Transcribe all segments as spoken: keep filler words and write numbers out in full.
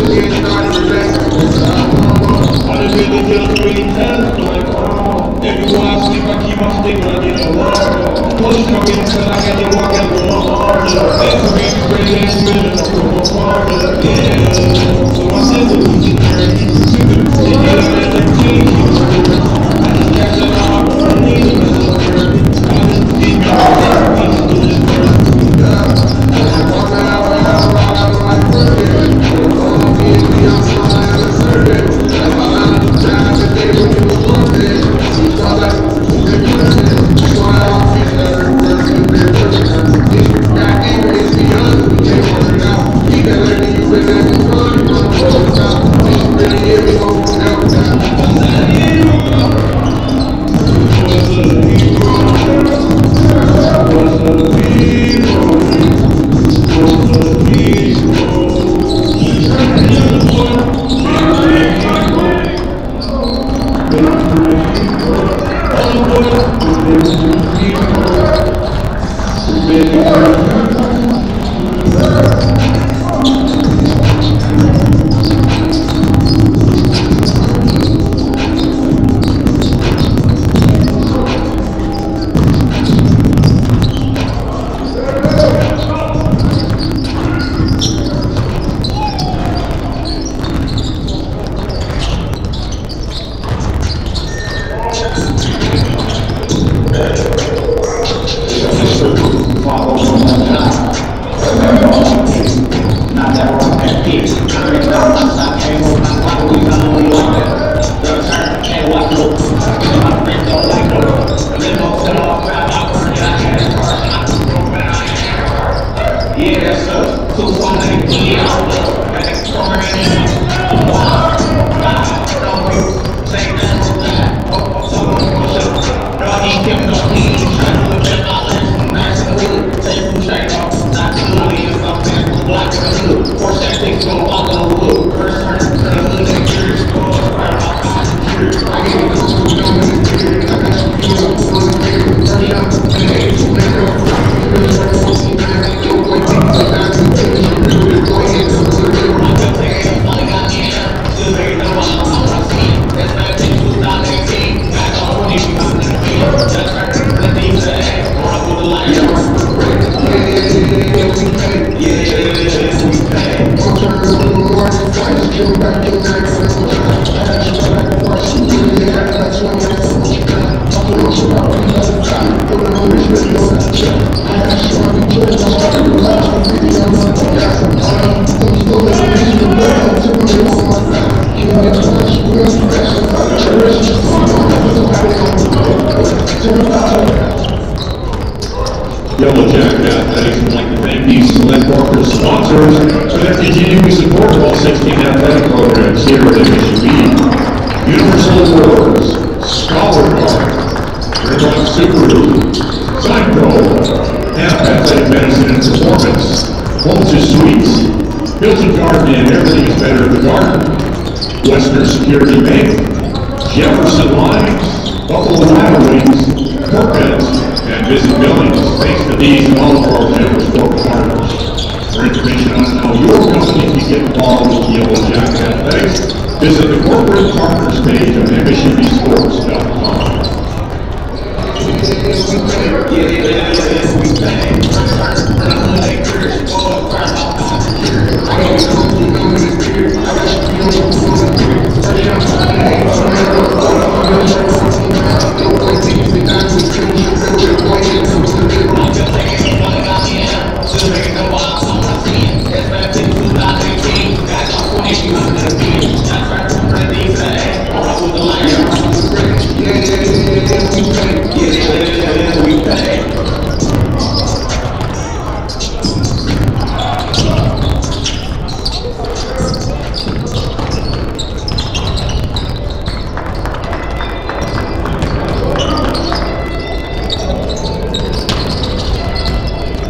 Yellow Jacket Athletics would like to thank these select corporate sponsors for their continuing support of all sixteen athletic programs here at M S U. Universal Awards, Scholar Card, Red Rock Super League, Pro, Half Athletic Medicine and Performance, Walter Suites, Hilton Garden and Everything is Better at the Garden, Western Security Bank, Jefferson Lines, Buffalo Wild Wings, Corvettes, and Visit Billings. Thanks to these and all of our member sport partners. For information on how your company can get involved with Yellow Jacket Athletics, visit the corporate partners page on M S U B sports dot com.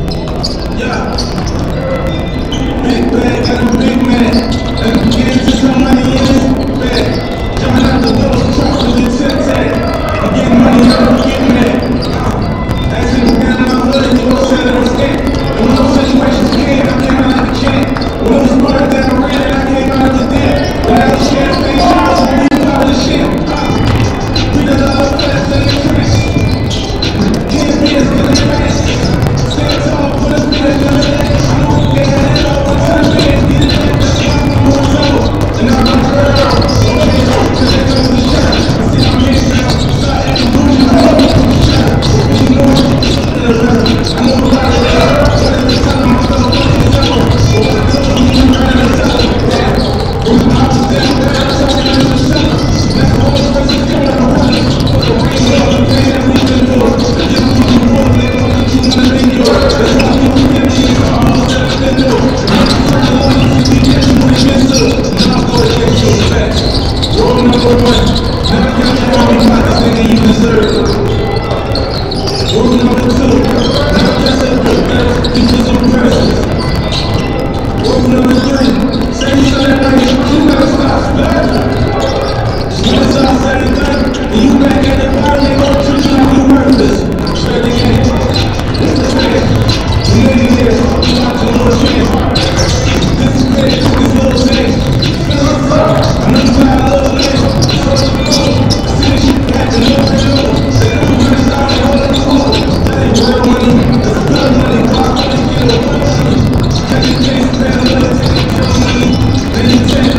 Big man, got a big man. Let's get into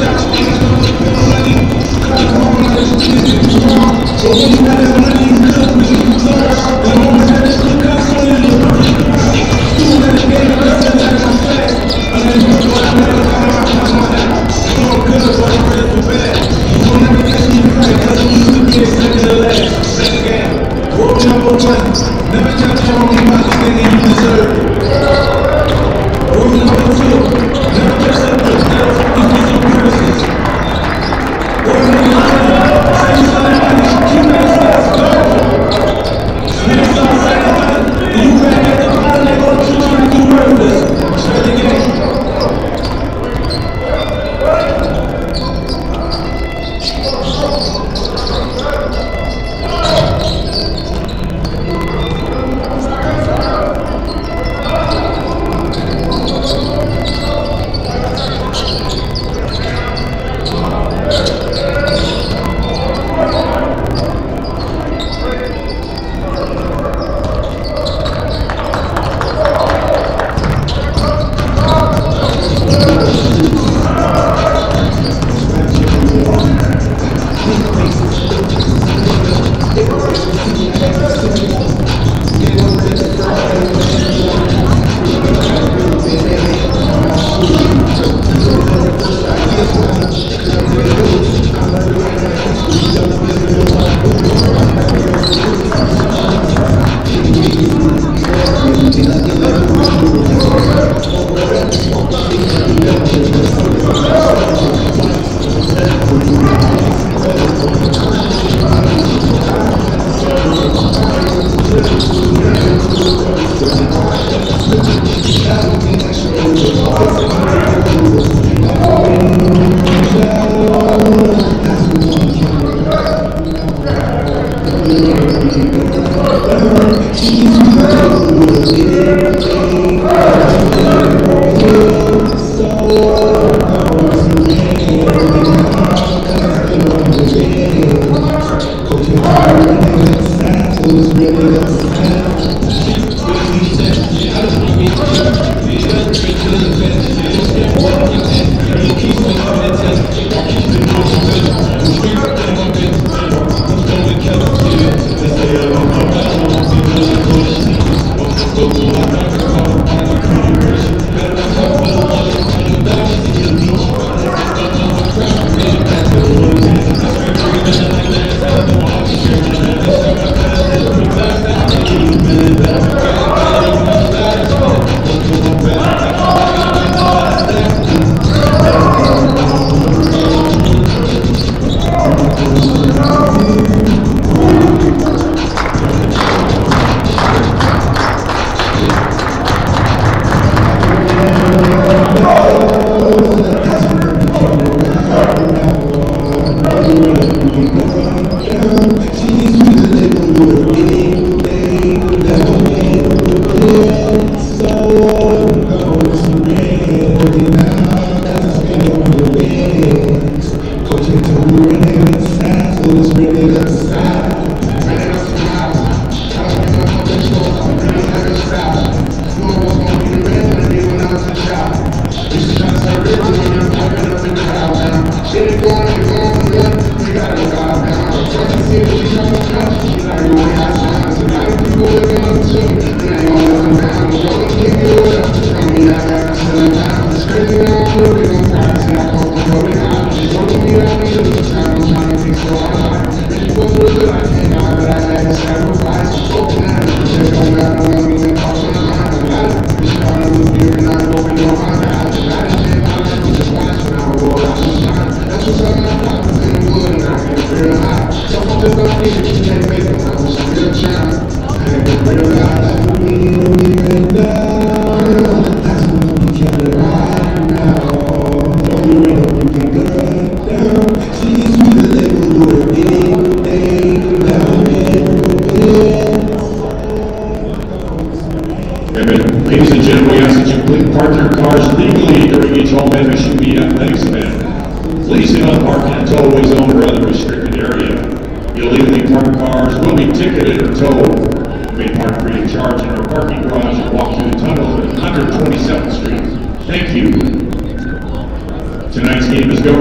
Ladies and gentlemen, we ask that you please park your cars legally during each home M S U athletics event. Please do not park in a tow-away zone or other restricted area. Illegally parked cars will be ticketed or towed. You may park free of charge in our parking garage and walk through the tunnel at one hundred twenty-seventh Street. Thank you. Tonight's game is governed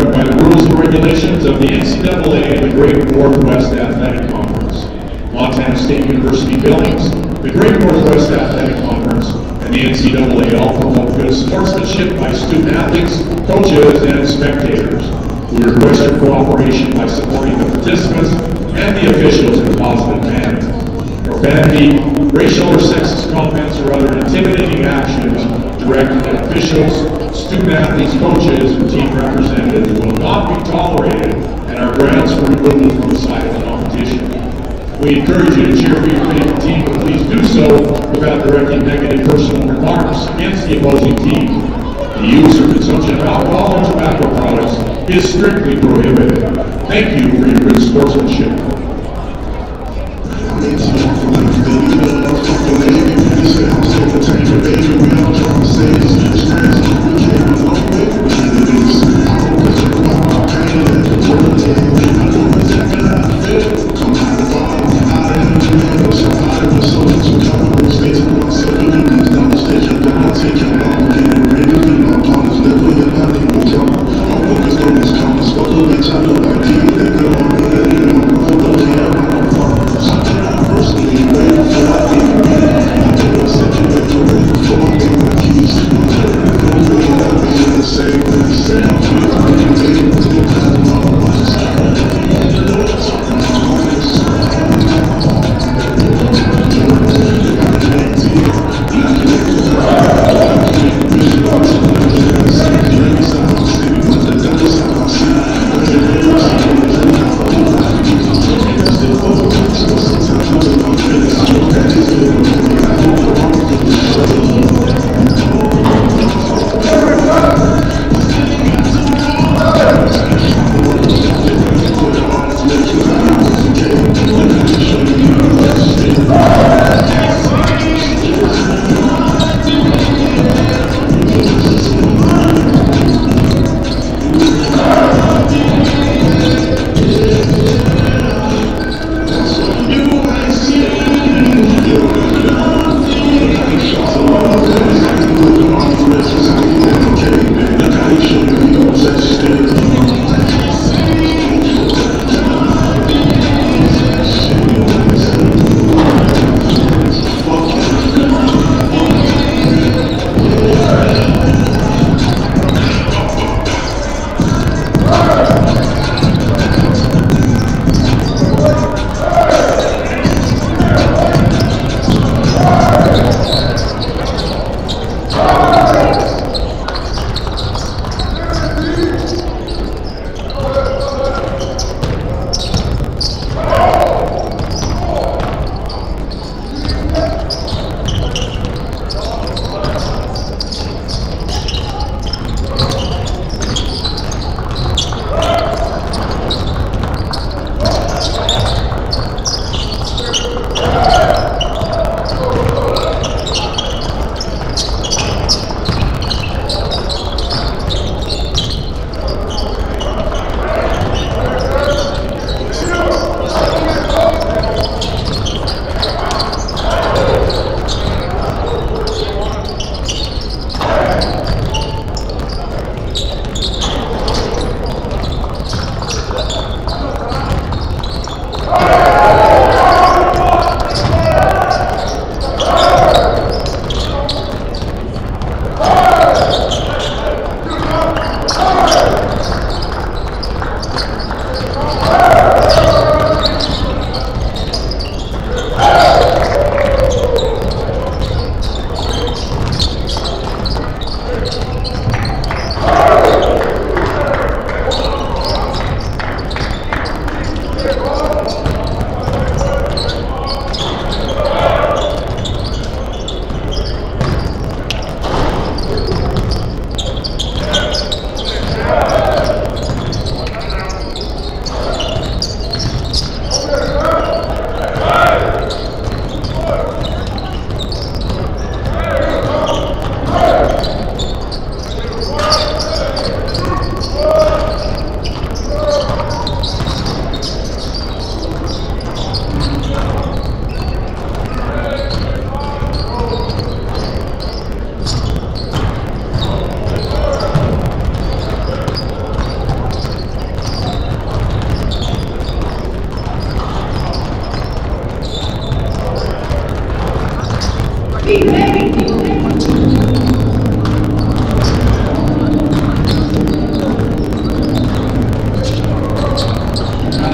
governed by the rules and regulations of the N C double A and the Great Northwest Athletic Conference. Montana State University Billings, the Great Northwest Athletic Conference, and the N C double A all promote good sportsmanship by student athletes, coaches, and spectators. We request your cooperation by supporting the participants and the officials in a positive manner. Profanity, racial or sexist comments, or other intimidating actions directed at officials, student athletes, coaches, or team representatives will not be tolerated and are grounds for removal from the side of the competition. We encourage you to cheer for your favorite team, but please do so without directing negative personal remarks against the opposing team. The use or consumption of alcohol or tobacco products is strictly prohibited. Thank you for your good sportsmanship.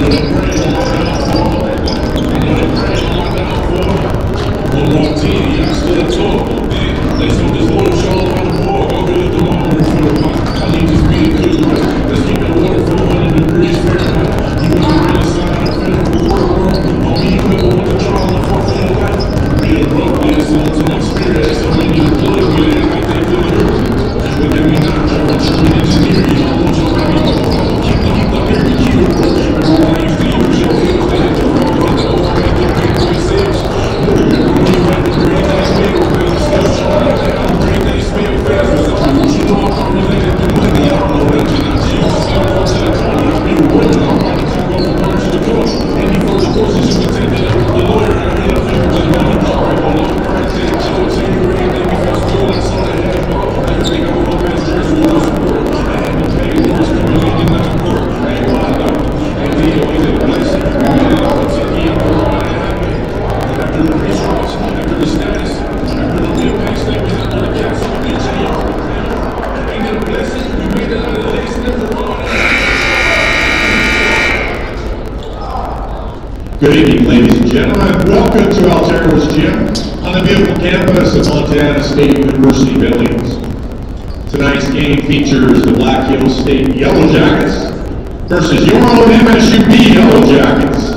Good evening, ladies and gentlemen. Welcome to Altero's Gym on the beautiful campus of Montana State University, Billings. Tonight's game features the Black Hills State Yellow Jackets versus your own M S U B Yellow Jackets.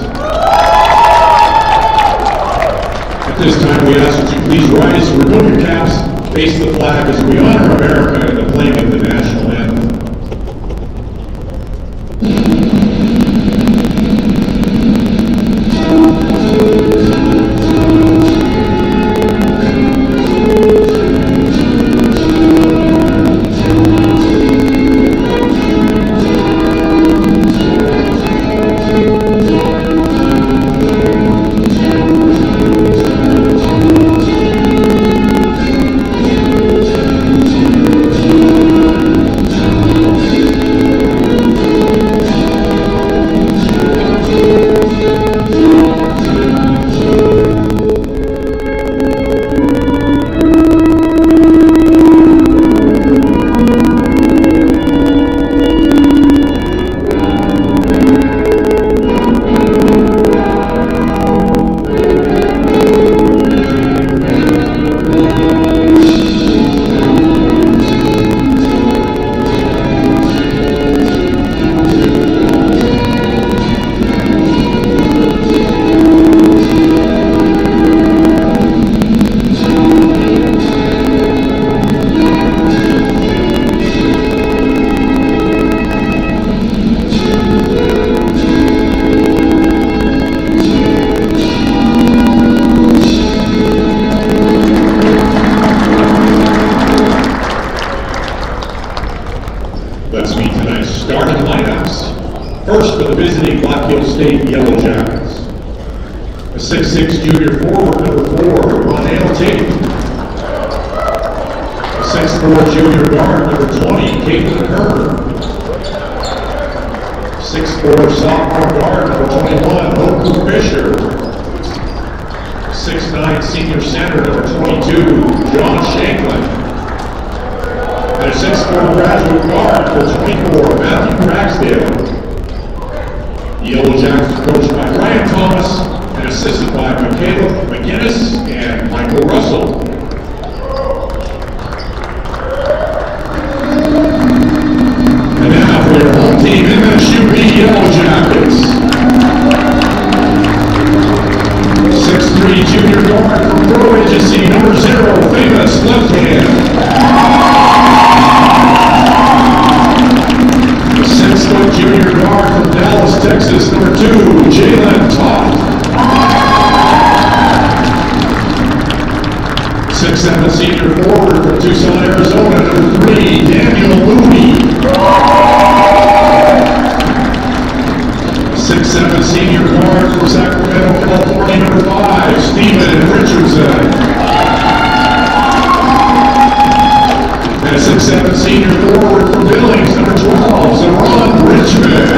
At this time, we ask that you please rise, remove your caps, face the flag as we honor America in the playing of the national anthem. Let's meet tonight's starting lineups. First for the visiting Black Hills State Yellow Jackets. A six six junior forward, number four, Ronell Tate. A six four junior guard, number twenty, Caitlin Kerr. six four sophomore guard, number twenty-one, Hope Fisher. six nine senior center, number twenty-two, John Shanklin. And a six four graduate guard, number twenty-four, Matthew Ragsdale. The Yellow Jackets are coached by Ryan Thomas and assisted by Michaela McGinnis and Michael Russell. And now for your home team, M S U B Yellow Jackets. six three junior guard from Pro Agency, number zero, famous left hand. six foot junior guard from Dallas, Texas, number two, Jalen Todd. six seven senior forward from Tucson, Arizona, number three, Daniel Mooney. six seven senior guard from Sacramento, California, number five, Stephen Richardson. And a six seven senior forward from Billings, number twelve, Zaron Richmond.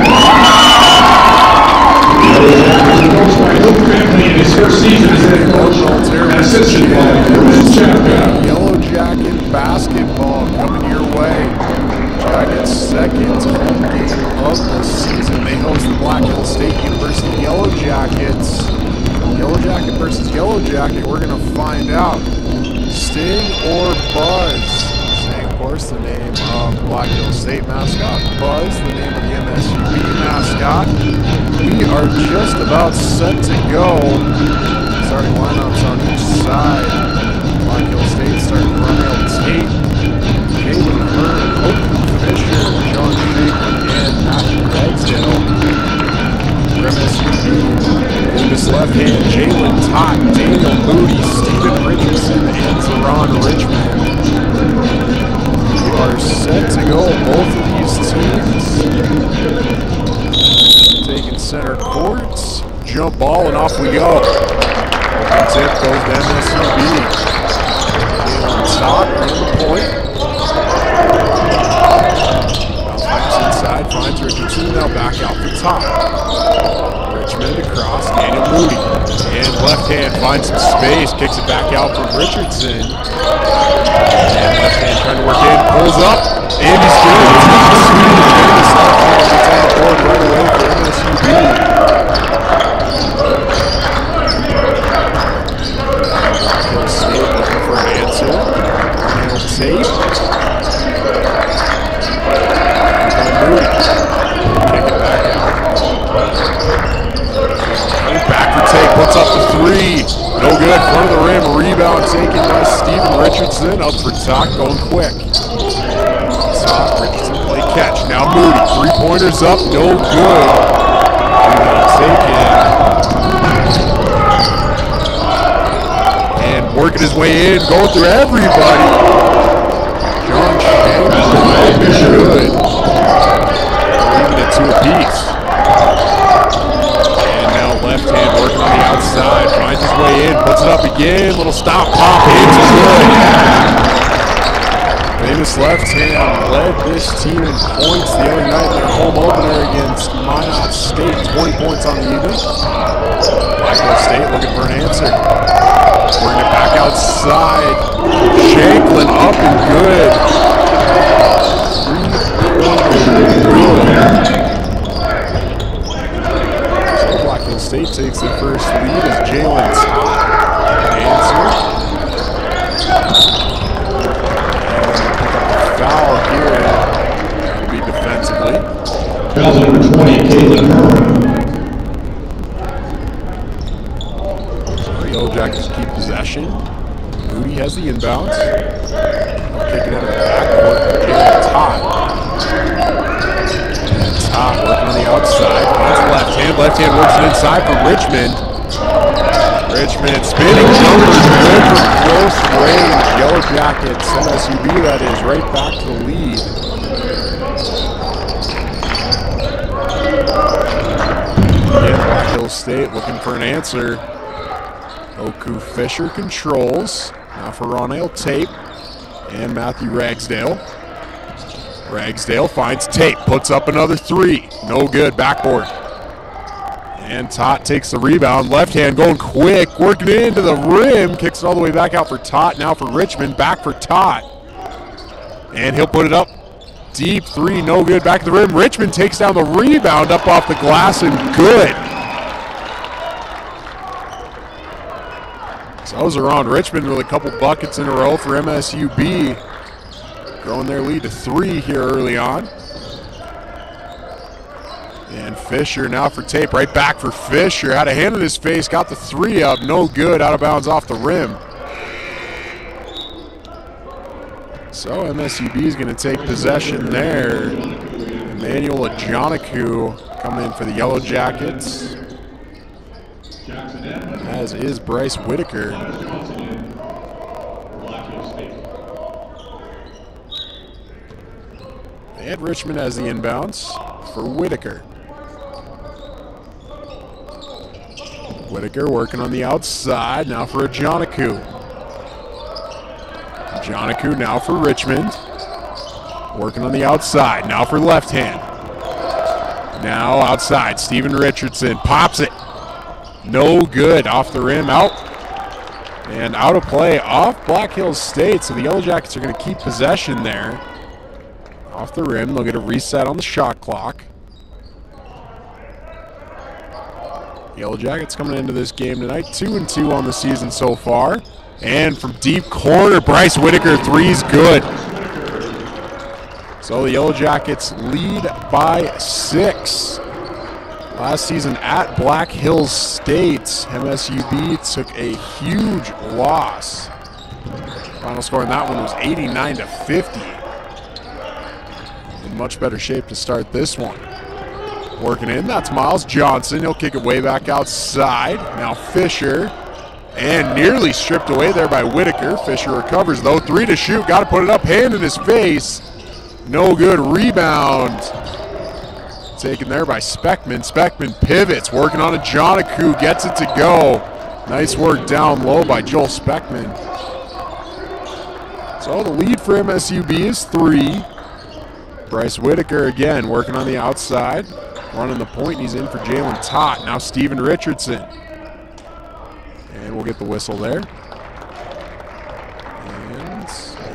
The Yellow Jackets are coached by Luke Family in his first season as head coach and assisted by Bruce Chapka. Yellow Jacket basketball coming your way. Jackets' second home game of the season. They host the Black Hills State University Yellow Jackets. Yellow Jacket versus Yellow Jacket. We're going to find out. Sting or Buzz? Sting, of course, the name of Black Hill State mascot. Buzz, the name of the M S U B mascot. We are just about set to go. Starting lineups on each side. Black Hill State starting to run out Tate, Jalen Hearn, Hope Fisher, John Shaker, and Matthew Ragsdale. For M S U B, Davis left hand, Jalen Todd, Daniel Moody, Stephen Richardson, and Zeron Richmond. We are set to go. Both of these teams taking center court. Jump ball and off we go. And tip goes to M S U B. Jalen Todd on the point. Bounce pass inside, finds Richardson, now back out the top. Richmond across, Daniel Moody. And left hand finds some space, kicks it back out from Richardson. And left hand trying to work in, pulls up, and he's good. It's on the board right away for M S U B. State looking for an answer. And Tate. Moody. Kick it back out. Back for Tate, puts up the three. No good, front of the rim, rebound taken by Stephen Richardson. Up for Todd, going quick. Todd, Richardson play catch. Now Moody, three-pointers up, no good. Rebound taken. And working his way in, going through everybody. John Chambers, good. Leaving it two apiece. Left hand working on the outside, finds his way in, puts it up again, little stop, pop, hits, good. Famous left hand led this team in points the other night in their home opener against Minot State, twenty points on the evening. Black Hill State looking for an answer. Bring it back outside, Shanklin up and good. Three-pointers, good. State takes the first lead as Jalen Todd answers. And foul here. That'll be defensively. Foul number twenty, Caitlin Hearn. The Yellow Jackets keep possession. Moody has the inbounds. Kicking it in the backcourt for Jalen Todd. Todd working on the outside, finds the left hand, left hand works it inside for Richmond. Richmond spinning jumpers, good from close range. Yellow Jackets, M S U B that is, right back to the lead. Again, Black Hill State looking for an answer. Oku Fisher controls. Now for Ronell Tate and Matthew Ragsdale. Ragsdale finds Tate, puts up another three. No good, backboard. And Tot takes the rebound. Left hand going quick, working into the rim. Kicks it all the way back out for Tot. Now for Richmond, back for Tot. And he'll put it up. Deep three, no good, back to the rim. Richmond takes down the rebound up off the glass and good. So those are on Richmond with a couple buckets in a row for M S U B. Growing their lead to three here early on. And Fisher now for Tape, right back for Fisher. Had a hand in his face, got the three up, no good, out of bounds off the rim. So M S U B is going to take possession there. Emmanuel Ajanaku coming in for the Yellow Jackets, as is Bryce Whitaker. And Richmond has the inbounds for Whitaker. Whitaker working on the outside, now for Ajanaku. Ajanaku now for Richmond. Working on the outside, now for left hand. Now outside, Stephen Richardson pops it. No good, off the rim, out. And out of play off Black Hills State, so the Yellow Jackets are going to keep possession there. Off the rim, they'll get a reset on the shot clock. Yellow Jackets coming into this game tonight, two and two on the season so far. And from deep corner, Bryce Whitaker, three's good. So the Yellow Jackets lead by six. Last season at Black Hills State, M S U B took a huge loss. Final score in that one was eighty-nine to fifty. In much better shape to start this one. Working in, that's Miles Johnson. He'll kick it way back outside. Now Fisher, and nearly stripped away there by Whitaker. Fisher recovers though, three to shoot, got to put it up, hand in his face. No good, rebound. Taken there by Speckman. Speckman pivots, working on a Jonaku, gets it to go. Nice work down low by Joel Speckman. So the lead for M S U B is three. Bryce Whitaker again working on the outside. Running the point, he's in for Jalen Tott. Now Steven Richardson. And we'll get the whistle there. And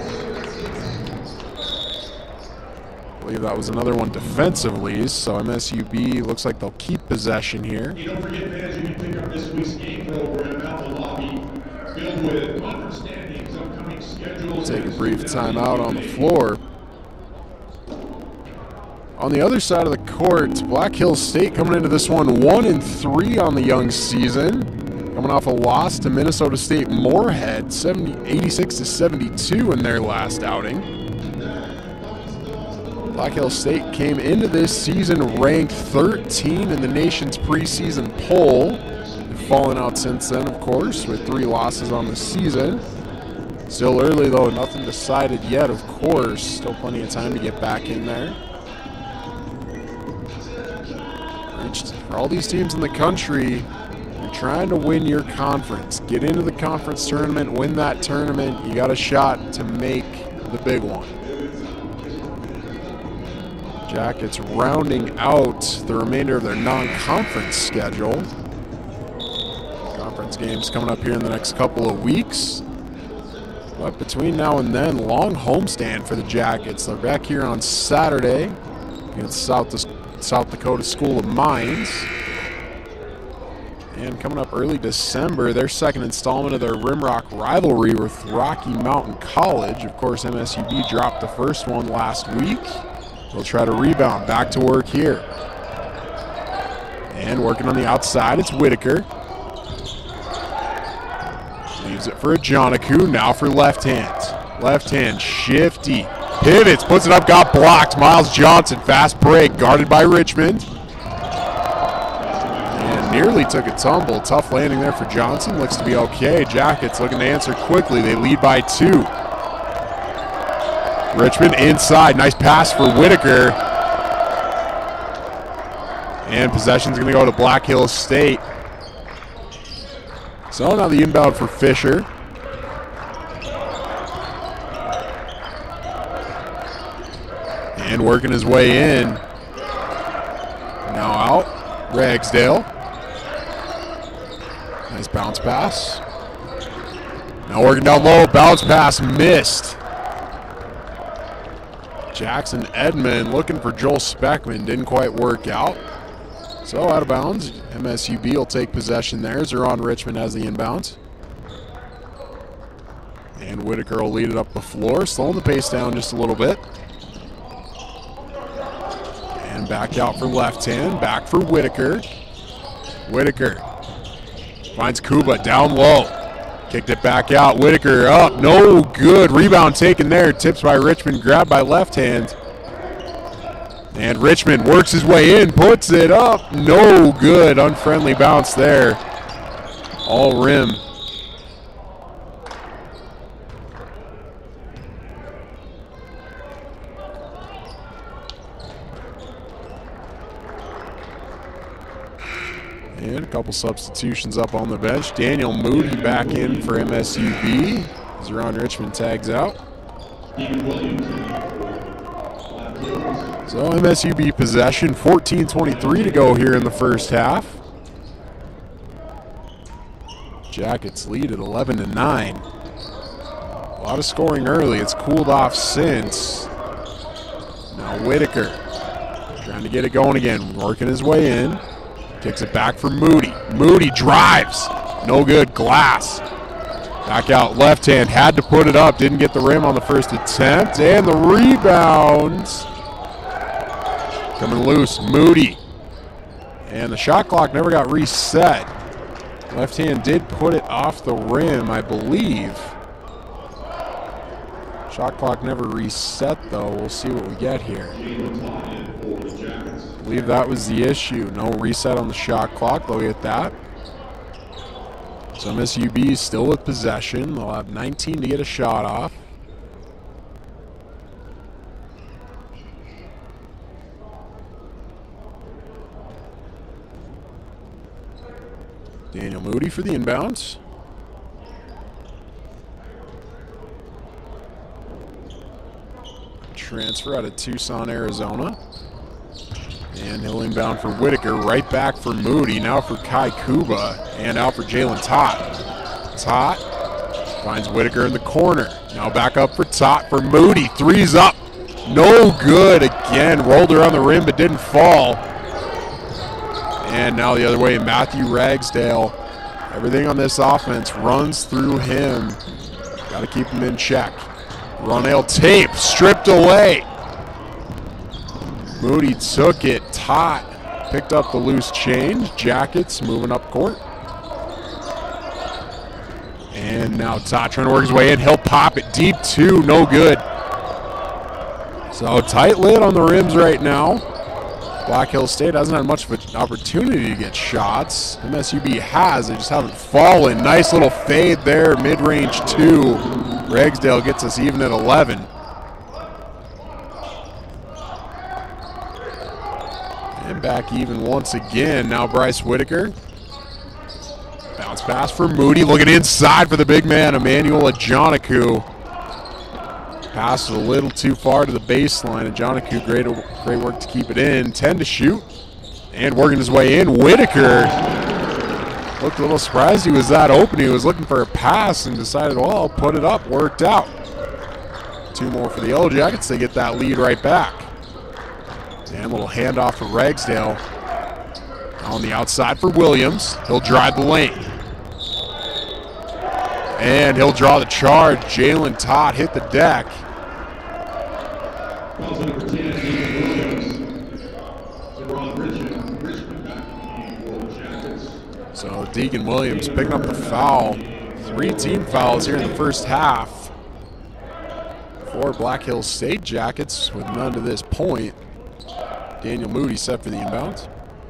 I believe that was another one defensively, so M S U B looks like they'll keep possession here. You don't forget, fans, you can pick up this week's game program out the lobby, filled with conference standings, upcoming schedules. Take a brief timeout on the floor. On the other side of the court, Black Hills State coming into this one one and three on the young season. Coming off a loss to Minnesota State Moorhead, eighty-six to seventy-two in their last outing. Black Hills State came into this season ranked thirteen in the nation's preseason poll. They've fallen out since then, of course, with three losses on the season. Still early though, nothing decided yet, of course. Still plenty of time to get back in there. For all these teams in the country, you're trying to win your conference. Get into the conference tournament, win that tournament. You got a shot to make the big one. Jackets rounding out the remainder of their non-conference schedule. Conference games coming up here in the next couple of weeks. But between now and then, long homestand for the Jackets. They're back here on Saturday against South South Dakota School of Mines. And coming up early December, their second installment of their Rimrock rivalry with Rocky Mountain College. Of course, M S U B dropped the first one last week. They'll try to rebound. Back to work here. And working on the outside, it's Whitaker. Leaves it for a Jonaku, now for left hand. Left hand, shifty. Pivots, puts it up, got blocked. Miles Johnson, fast break, guarded by Richmond. And nearly took a tumble. Tough landing there for Johnson. Looks to be okay. Jackets looking to answer quickly. They lead by two. Richmond inside. Nice pass for Whitaker. And possession's going to go to Black Hills State. So now the inbound for Fisher. And working his way in. Now out. Ragsdale. Nice bounce pass. Now working down low. Bounce pass missed. Jackson Edmond looking for Joel Speckman. Didn't quite work out. So out of bounds. M S U B will take possession there. Zeron Richmond has the inbound. And Whitaker will lead it up the floor. Slowing the pace down just a little bit. And back out for left hand. Back for Whitaker. Whitaker finds Kuba down low. Kicked it back out. Whitaker up. No good. Rebound taken there. Tips by Richmond. Grabbed by left hand. And Richmond works his way in. Puts it up. No good. Unfriendly bounce there. All rim. And a couple substitutions up on the bench. Daniel Moody back in for M S U B. Zeron Richmond tags out. So M S U B possession, fourteen twenty-three to go here in the first half. Jackets lead at eleven to nine. A lot of scoring early. It's cooled off since. Now Whitaker trying to get it going again, working his way in. Kicks it back for Moody. Moody drives. No good. Glass. Back out left hand. Had to put it up. Didn't get the rim on the first attempt. And the rebound. Coming loose. Moody. And the shot clock never got reset. Left hand did put it off the rim, I believe. Shot clock never reset, though. We'll see what we get here. I believe that was the issue. No reset on the shot clock. They'll get that. So M S U B is still with possession. They'll have nineteen to get a shot off. Daniel Moody for the inbounds. Transfer out of Tucson, Arizona. And he'll inbound for Whitaker. Right back for Moody. Now for Kai Kuba. And out for Jalen Tott. Tott finds Whitaker in the corner. Now back up for Tott for Moody. Three's up. No good again. Rolled around the rim but didn't fall. And now the other way, Matthew Ragsdale. Everything on this offense runs through him. Got to keep him in check. Ronell tape stripped away. Moody took it. Tott picked up the loose change. Jackets moving up court. And now Tott trying to work his way in. He'll pop it deep two. No good. So tight lid on the rims right now. Black Hills State hasn't had much of an opportunity to get shots. M S U B has. They just haven't fallen. Nice little fade there. Mid-range two. Ragsdale gets us even at eleven. And back even once again. Now Bryce Whitaker. Bounce pass for Moody. Looking inside for the big man, Emmanuel Ajanaku. Pass a little too far to the baseline. Ajanaku, great, great work to keep it in. ten to shoot. And working his way in. Whitaker looked a little surprised he was that open. He was looking for a pass and decided, well, I'll put it up. Worked out. Two more for the Yellow Jackets. They get that lead right back. And a little handoff for Ragsdale. On the outside for Williams. He'll drive the lane. And he'll draw the charge. Jalen Tott hit the deck. So Deacon Williams picking up the foul. Three team fouls here in the first half. For Black Hills State Jackets with none to this point. Daniel Moody set for the inbounds.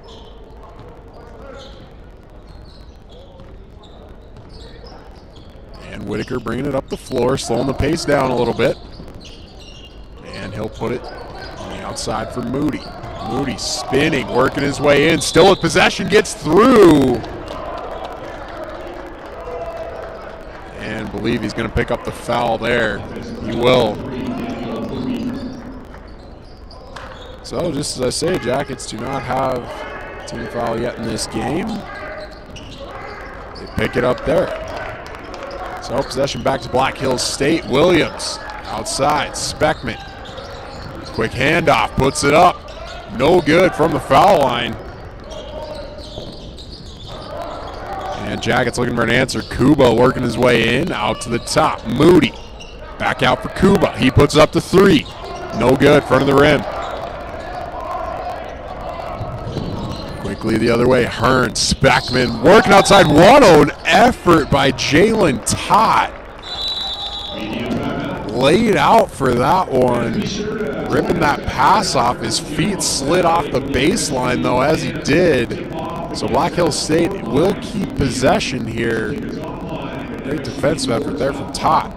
And Whitaker bringing it up the floor, slowing the pace down a little bit. And he'll put it on the outside for Moody. Moody spinning, working his way in, still with possession, gets through. And believe he's going to pick up the foul there. He will. So just as I say, Jackets do not have a team foul yet in this game. They pick it up there. So possession back to Black Hills State. Williams outside. Speckman. Quick handoff. Puts it up. No good from the foul line. And Jackets looking for an answer. Kuba working his way in. Out to the top. Moody. Back out for Kuba. He puts up the three. No good. Front of the rim. Quickly the other way. Hearn. Speckman working outside. What an effort by Jalen Tott. Laid out for that one. Ripping that pass off. His feet slid off the baseline, though, as he did. So Black Hills State will keep possession here. Great defensive effort there from Tott.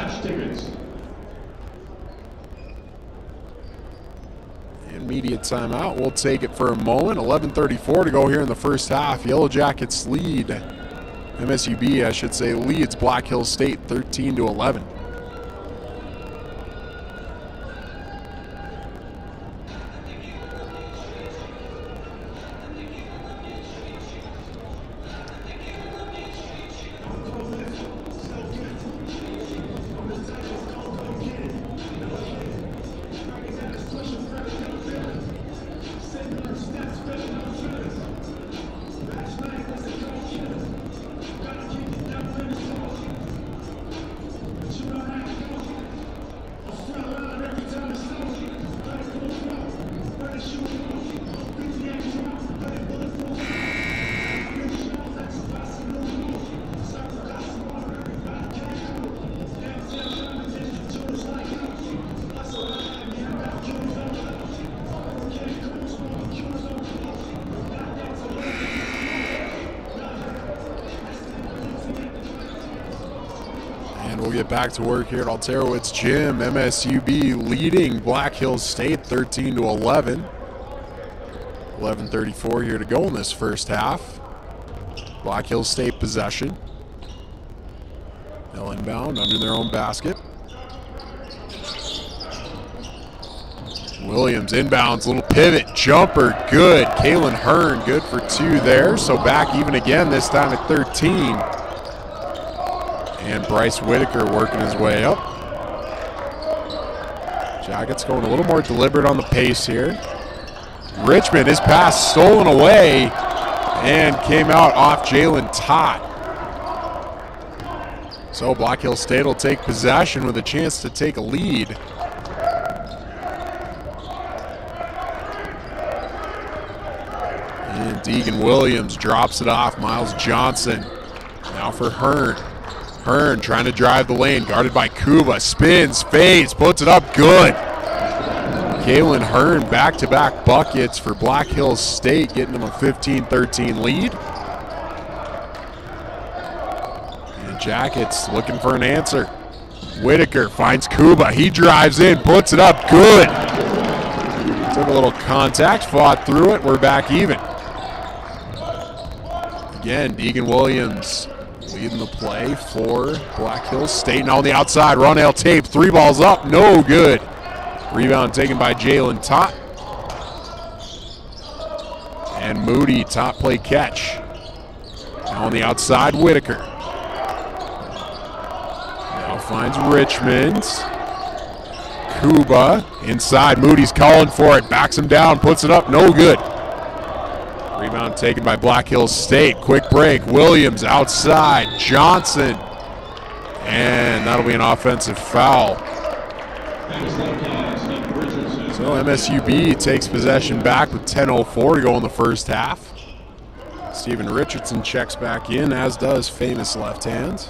Immediate timeout. We'll take it for a moment. eleven thirty-four to go here in the first half. Yellow Jackets lead. M S U B, I should say, leads Black Hills State thirteen to eleven. we'll get back to work here at Alterowitz Gym. M S U B leading Black Hills State thirteen to eleven. eleven thirty-four here to go in this first half. Black Hills State possession. They'll inbound under their own basket. Williams inbounds, little pivot, jumper, good. Kalen Hearn, good for two there. So back even again, this time at thirteen. And Bryce Whitaker working his way up. Jackets going a little more deliberate on the pace here. Richmond, his pass stolen away and came out off Jalen Tott. So Black Hills State will take possession with a chance to take a lead. And Deegan Williams drops it off. Miles Johnson now for Hearn. Hearn trying to drive the lane, guarded by Kuba. Spins, fades, puts it up, good. Kalen Hearn back-to-back buckets for Black Hills State, getting them a fifteen thirteen lead. And Jackets looking for an answer. Whitaker finds Kuba. He drives in, puts it up, good. Took a little contact, fought through it. We're back even. Again, Deegan Williams leading the play for Black Hills State. Now on the outside, Ronell Tape, three balls up, no good. Rebound taken by Jalen Tott. And Moody, top play catch. Now on the outside, Whitaker. Now finds Richmond. Kuba inside, Moody's calling for it, backs him down, puts it up, no good. Rebound taken by Black Hills State. Quick break. Williams outside. Johnson. And that'll be an offensive foul. So M S U B takes possession back with ten oh four to go in the first half. Steven Richardson checks back in, as does famous left hand.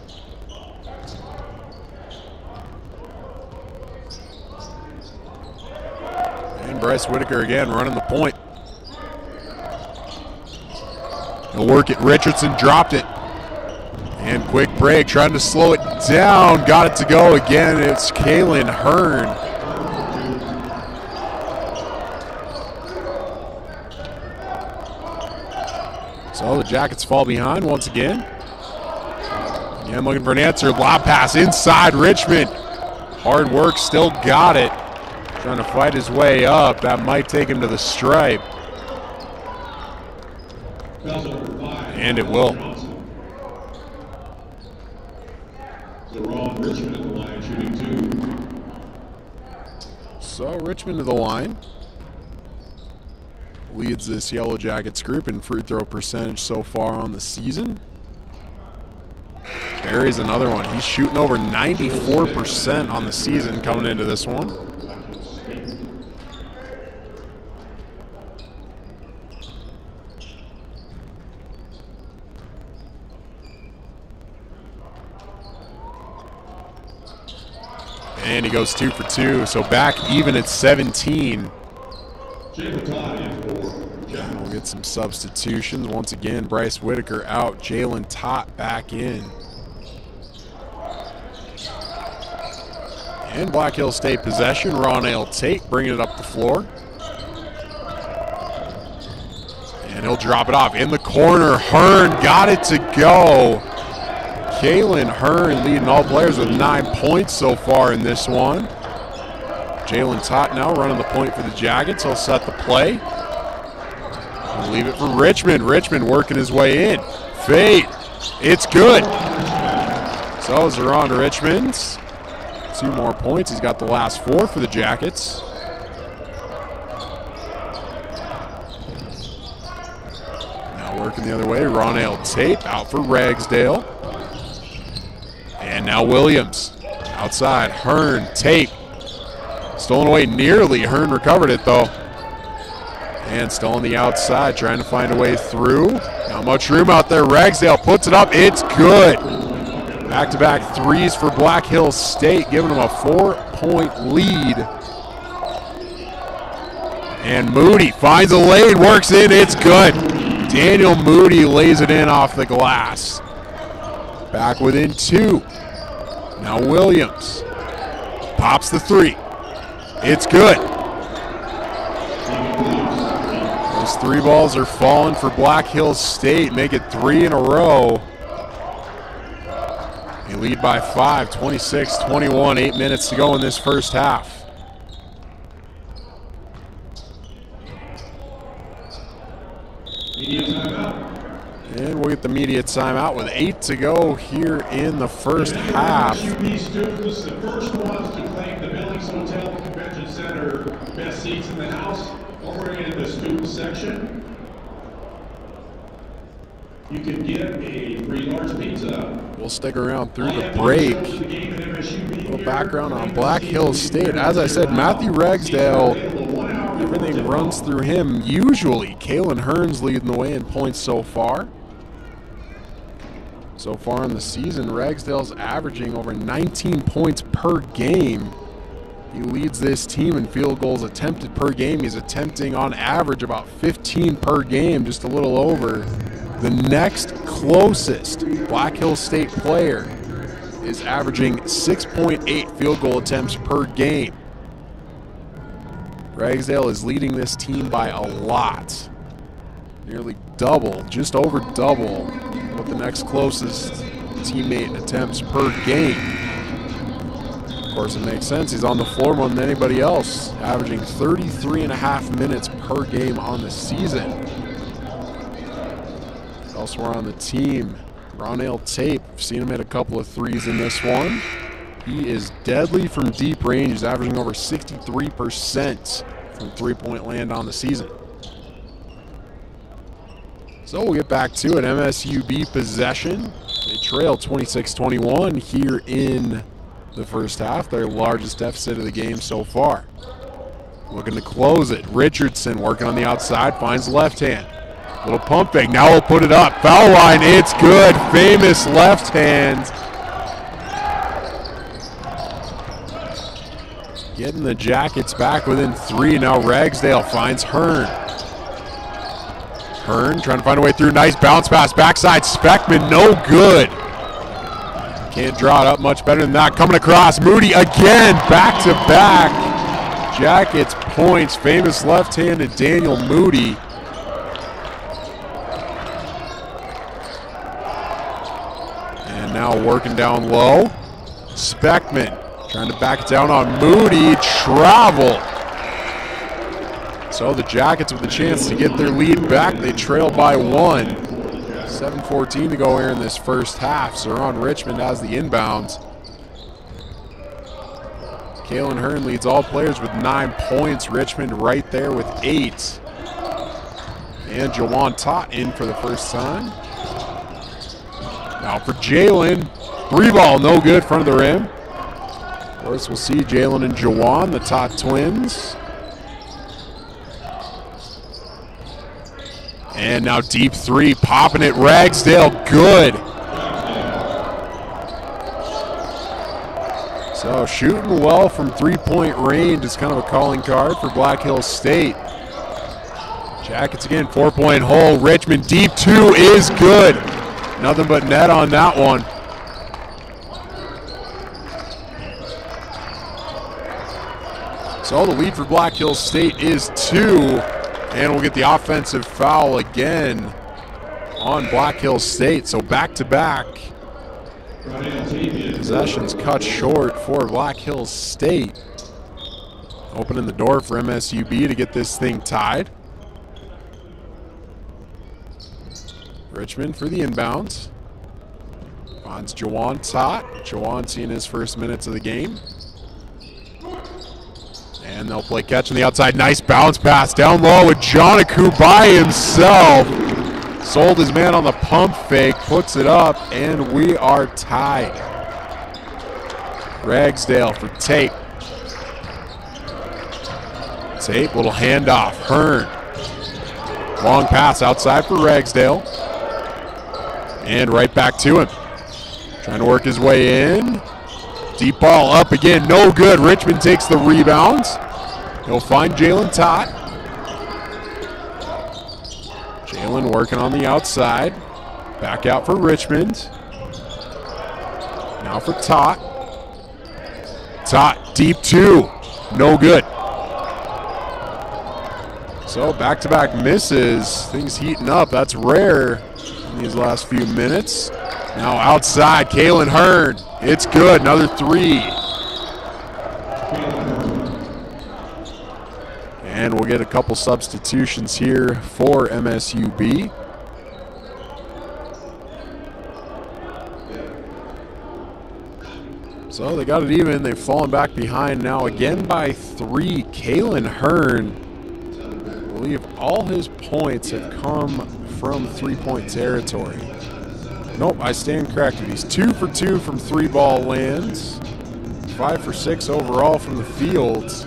And Bryce Whitaker again running the point. He'll work it. Richardson dropped it. And quick break, trying to slow it down. Got it to go again. It's Kalen Hearn. So the Jackets fall behind once again. Again, looking for an answer. Lob pass inside Richmond. Hard work, still got it. Trying to fight his way up. That might take him to the stripe. And it will. So Richmond to the line. Leads this Yellow Jackets group in free throw percentage so far on the season. Barry's another one. He's shooting over ninety-four percent on the season coming into this one. And he goes two for two, so back even at seventeen. And we'll get some substitutions. Once again, Bryce Whitaker out, Jalen Tott back in. And Black Hills State possession, Ronell Tate bringing it up the floor. And he'll drop it off in the corner. Hearn got it to go. Kalen Hearn leading all players with nine points so far in this one. Jalen Tott now running the point for the Jackets. He'll set the play. We'll leave it for Richmond. Richmond working his way in. Fade. It's good. So is on to Richmond. Two more points. He's got the last four for the Jackets. Now working the other way. Ronell Tate out for Ragsdale. And now Williams outside. Hearn, Tate. Stolen away nearly. Hearn recovered it though. And still on the outside, trying to find a way through. Not much room out there. Ragsdale puts it up. It's good. Back-to-back threes for Black Hills State, giving them a four-point lead. And Moody finds a lane, works in. It's good. Daniel Moody lays it in off the glass. Back within two. Now Williams pops the three. It's good. Those three balls are falling for Black Hills State. Make it three in a row. They lead by five, twenty-six twenty-one, eight minutes to go in this first half. And we'll get the media timeout with eight to go here in the first half. M S U students, the first ones to claim the Billings Hotel Convention Center best seats in the house over in the student section. You can get a free large pizza. We'll stick around through the break. A little background on Black Hills State. As I said, Matthew Ragsdale, everything runs through him. Usually, Kalen Hearns leading the way in points so far. So far in the season, Ragsdale's averaging over nineteen points per game. He leads this team in field goals attempted per game. He's attempting on average about fifteen per game, just a little over. The next closest Black Hills State player is averaging six point eight field goal attempts per game. Ragsdale is leading this team by a lot. Nearly double, just over double what the next closest teammate attempts per game. Of course, it makes sense. He's on the floor more than anybody else, averaging thirty-three and a half minutes per game on the season. Elsewhere on the team, Ronell Tape. Seen him hit a couple of threes in this one. He is deadly from deep range. He's averaging over sixty-three percent from three-point land on the season. So we'll get back to it. M S U B possession. They trail twenty-six twenty-one here in the first half. Their largest deficit of the game so far. Looking to close it. Richardson working on the outside, finds left hand. Little pump fake. Now we'll put it up. Foul line. It's good. Famous left hand. Getting the Jackets back within three. Now Ragsdale finds Hearn. Hearn trying to find a way through. Nice bounce pass. Backside Speckman. No good. Can't draw it up much better than that. Coming across. Moody again. Back to back. Jackets points. Famous left-handed Daniel Moody. And now working down low. Speckman trying to back it down on Moody. Travel. So the Jackets with a chance to get their lead back. They trail by one. seven fourteen to go here in this first half. So Ron Richmond has the inbounds. Kalen Hearn leads all players with nine points. Richmond right there with eight. And Jawan Tott in for the first time. Now for Jalen. Three ball, no good, front of the rim. Of course, we'll see Jalen and Jawan, the Tott twins. And now deep three, popping it, Ragsdale, good. So shooting well from three-point range is kind of a calling card for Black Hills State. Jackets again, four-point hole. Richmond deep two is good. Nothing but net on that one. So the lead for Black Hills State is two. And we'll get the offensive foul again on Black Hills State. So back-to-back possessions cut short for Black Hills State. Opening the door for M S U B to get this thing tied. Richmond for the inbounds. Finds Jawan Tott. Jawan seeing his first minutes of the game. And they'll play catch on the outside. Nice bounce pass down low with Joniku by himself. Sold his man on the pump fake, puts it up, and we are tied. Ragsdale for Tape. Tape, little handoff. Hearn. Long pass outside for Ragsdale. And right back to him. Trying to work his way in. Deep ball up again, no good. Richmond takes the rebound. He'll find Jalen Tott. Jalen working on the outside. Back out for Richmond. Now for Tott. Tot, deep two. No good. So back-to-back misses. Things heating up. That's rare in these last few minutes. Now outside, Kalen Hearn. It's good. Another three. And we'll get a couple substitutions here for M S U B. So they got it even. They've fallen back behind now again by three. Kalen Hearn, I believe all his points have come from three-point territory. Nope, I stand corrected. He's two for two from three ball lands. Five for six overall from the fields.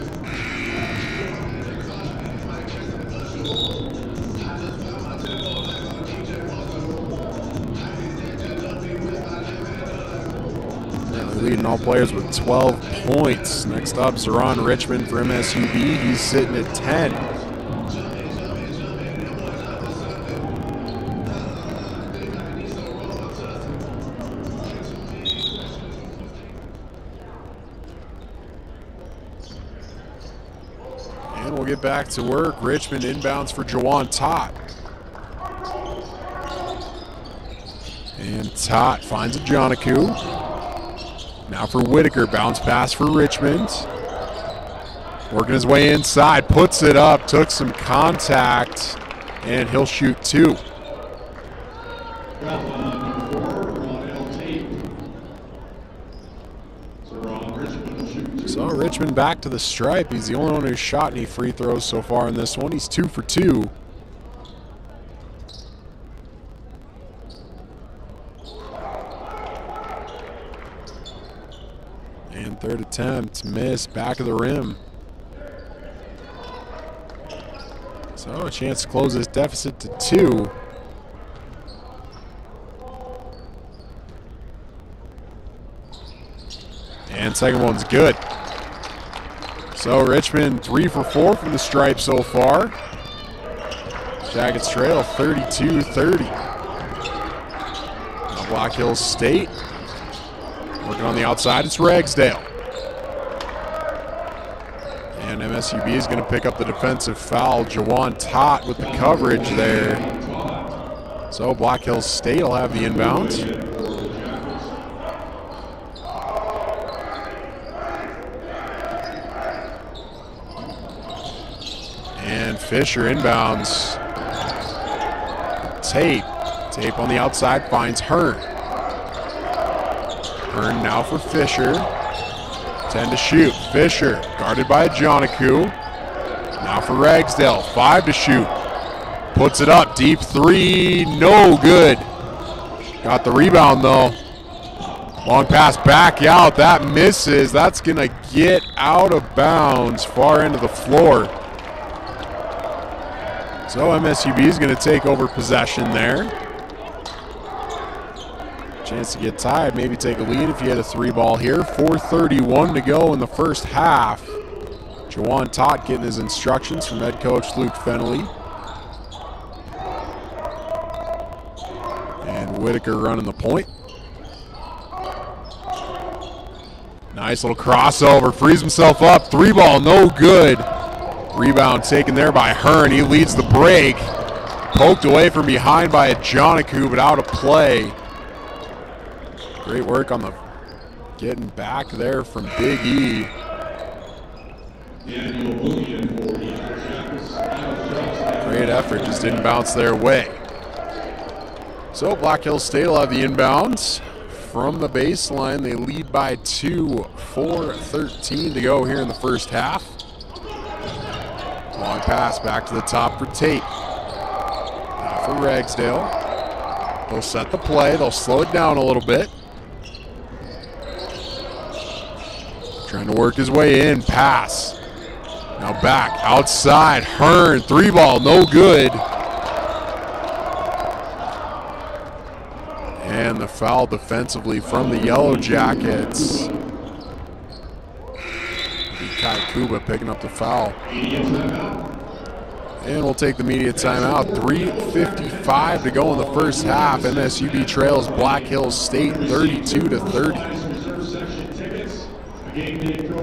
Leading all players with twelve points. Next up, Zeron Richmond for M S U B. He's sitting at ten. And we'll get back to work. Richmond inbounds for Jawan Tot. And Tot finds a Joniku. Now for Whitaker, bounce pass for Richmond. Working his way inside, puts it up, took some contact, and he'll shoot two. So Richmond back to the stripe. He's the only one who's shot any free throws so far in this one. He's two for two. And third attempt, miss, back of the rim. So a chance to close this deficit to two. And second one's good. So Richmond three for four from the stripe so far. Jackets trail thirty-two thirty. Now Black Hills State working on the outside, it's Ragsdale. And M S U B is going to pick up the defensive foul. Jawan Tot with the coverage there. So Black Hills State will have the inbound. And Fisher inbounds. Tape. Tape on the outside finds Hearn. Hearn now for Fisher. ten to shoot. Fisher guarded by Joniku. Now for Ragsdale. Five to shoot. Puts it up. Deep three. No good. Got the rebound though. Long pass back out. That misses. That's going to get out of bounds. Far end of the floor. So M S U B is going to take over possession there. Chance to get tied, maybe take a lead if you had a three ball here. four thirty-one to go in the first half. Jawan Tot getting his instructions from head coach Luke Fennelly. And Whitaker running the point. Nice little crossover, frees himself up. Three ball, no good. Rebound taken there by Hearn. He leads the break. Poked away from behind by a Joniku, but out of play. Great work on the getting back there from Big E. Great effort, just didn't bounce their way. So Black Hills State will have the inbounds from the baseline. They lead by two, four thirteen to go here in the first half. Long pass back to the top for Tate. Now for Ragsdale. They'll set the play, they'll slow it down a little bit. Trying to work his way in, pass. Now back, outside, Hearn, three ball, no good. And the foul defensively from the Yellow Jackets. Kai Kuba picking up the foul. And we'll take the media timeout. three fifty-five to go in the first half. M S U B trails Black Hills State thirty-two to thirty.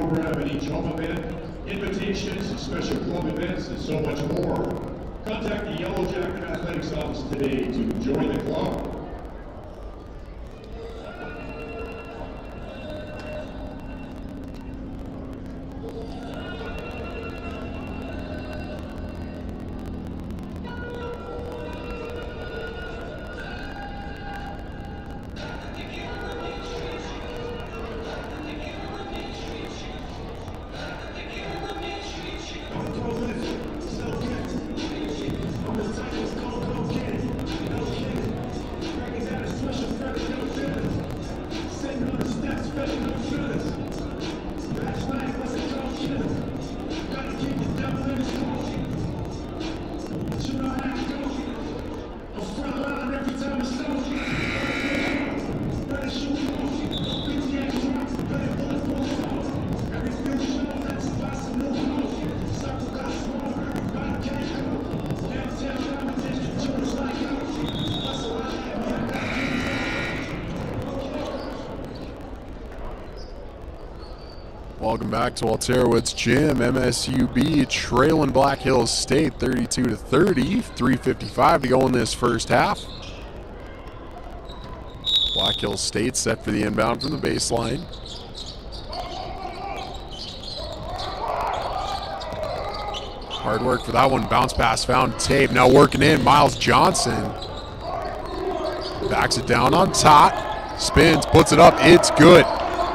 invitations, special club events, and so much more. Contact the Yellow Jacket Athletics office today to join the club. Welcome back to Alterowitz Gym. M S U B trailing Black Hills State thirty-two to thirty. three fifty-five to go in this first half. Black Hills State set for the inbound from the baseline. Hard work for that one. Bounce pass found tape. Now working in. Miles Johnson backs it down on top. Spins, puts it up. It's good.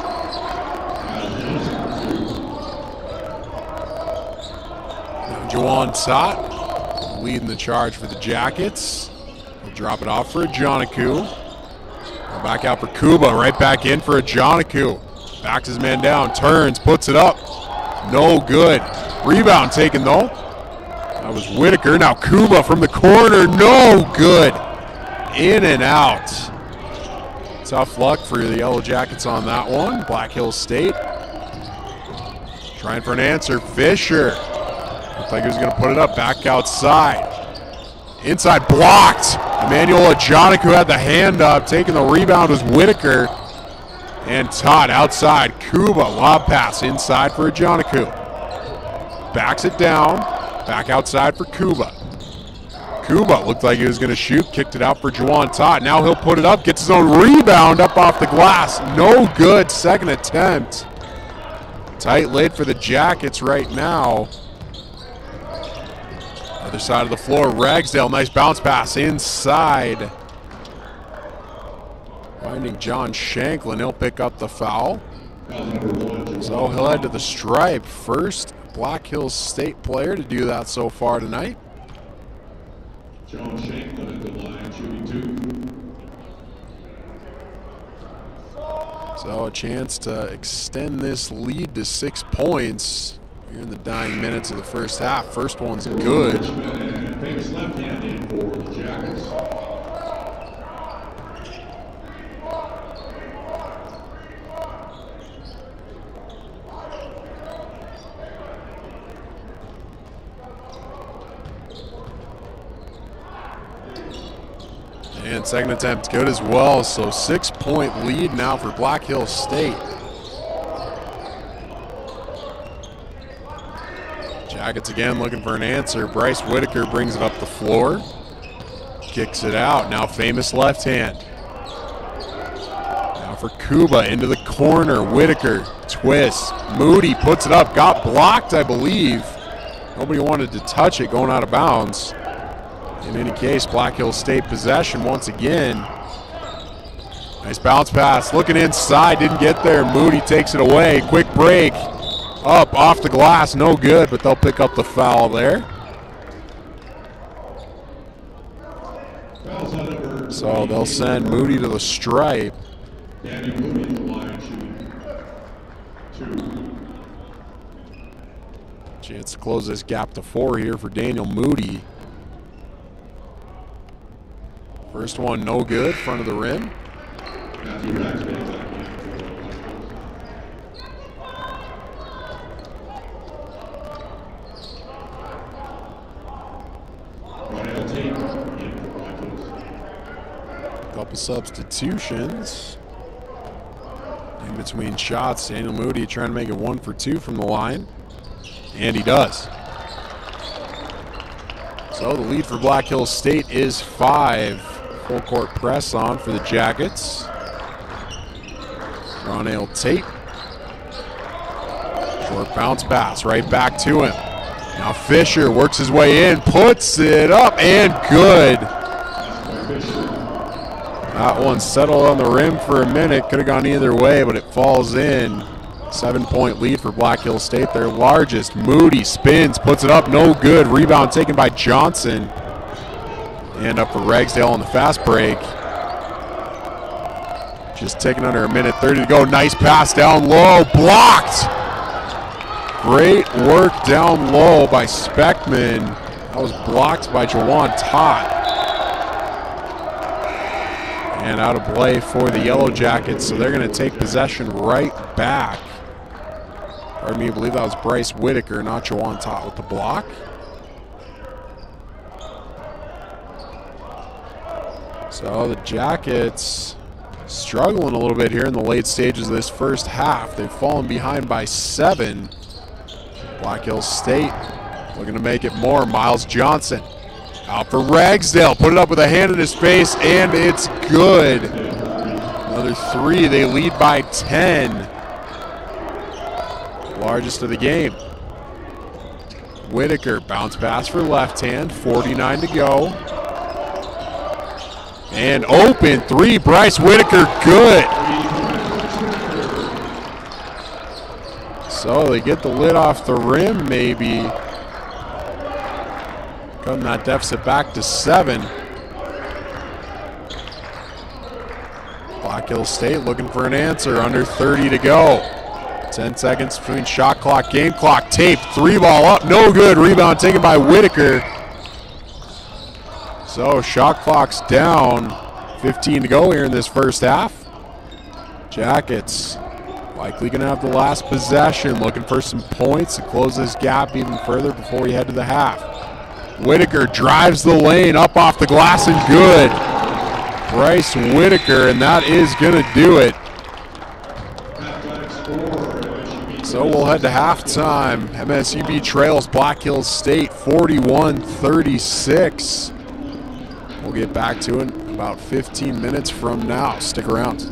Juwan Tot leading the charge for the Jackets. He'll drop it off for a Joniku. Back out for Kuba, right back in for a Joniku. Backs his man down, turns, puts it up. No good. Rebound taken though. That was Whitaker. Now Kuba from the corner, no good. In and out. Tough luck for the Yellow Jackets on that one. Black Hills State trying for an answer. Fisher. Looked like he was going to put it up, back outside. Inside blocked. Emmanuel Ajonic, who had the hand up, taking the rebound was Whitaker. And Todd outside. Kuba, lob pass inside for Ajonic. Backs it down, back outside for Kuba. Kuba looked like he was going to shoot, kicked it out for Juwan Todd. Now he'll put it up, gets his own rebound up off the glass. No good, second attempt. Tight lid for the Jackets right now. Other side of the floor, Ragsdale, nice bounce pass inside. Finding John Shanklin, he'll pick up the foul. So he'll head to the stripe. First Black Hills State player to do that so far tonight. John Shanklin at the line, shooting two. So a chance to extend this lead to six points. Here in the dying minutes of the first half. First one's good. Famous left hand in for the Jackets. And second attempt good as well. So six point lead now for Black Hills State. Jackets again looking for an answer. Bryce Whitaker brings it up the floor. Kicks it out. Now famous left hand. Now for Kuba into the corner. Whitaker twists. Moody puts it up. Got blocked, I believe. Nobody wanted to touch it going out of bounds. In any case, Black Hills State possession once again. Nice bounce pass. Looking inside. Didn't get there. Moody takes it away. Quick break. Up off the glass, no good, but they'll pick up the foul there. So they'll send Moody to the stripe. Daniel Moody at the line, shooting two. Chance to close this gap to four here for Daniel Moody. First one, no good, front of the rim. Matthew Ragsdale. Couple substitutions in between shots. Daniel Moody trying to make it one for two from the line. And he does. So the lead for Black Hills State is five. Full court press on for the Jackets. Ronale Tate. Short bounce pass right back to him. Now Fisher works his way in, puts it up, and good. That one settled on the rim for a minute. Could have gone either way, but it falls in. Seven-point lead for Black Hills State, their largest. Moody spins, puts it up, no good. Rebound taken by Johnson. And up for Ragsdale on the fast break. Just taking under a minute, thirty to go. Nice pass down low, blocked. Great work down low by Speckman. That was blocked by Jawan Todd. And out of play for the Yellow Jackets, so they're going to take possession right back. Pardon me, I believe that was Bryce Whitaker, not Jawan Todd with the block. So the Jackets struggling a little bit here in the late stages of this first half. They've fallen behind by seven. Black Hills State looking to make it more. Miles Johnson out for Ragsdale. Put it up with a hand in his face, and it's good. Another three. They lead by ten. Largest of the game. Whitaker, bounce pass for left hand. forty-nine to go. And open three. Bryce Whitaker, good. So they get the lid off the rim, maybe. Cutting that deficit back to seven. Black Hills State looking for an answer. Under thirty to go. ten seconds between shot clock, game clock. Taped, three ball up, no good. Rebound taken by Whitaker. So shot clock's down. fifteen to go here in this first half. Jackets likely going to have the last possession, looking for some points to close this gap even further before we head to the half. Whitaker drives the lane, up off the glass and good. Bryce Whitaker, and that is going to do it. So we'll head to halftime. M S U B trails Black Hills State forty-one thirty-six. We'll get back to it in about fifteen minutes from now. Stick around.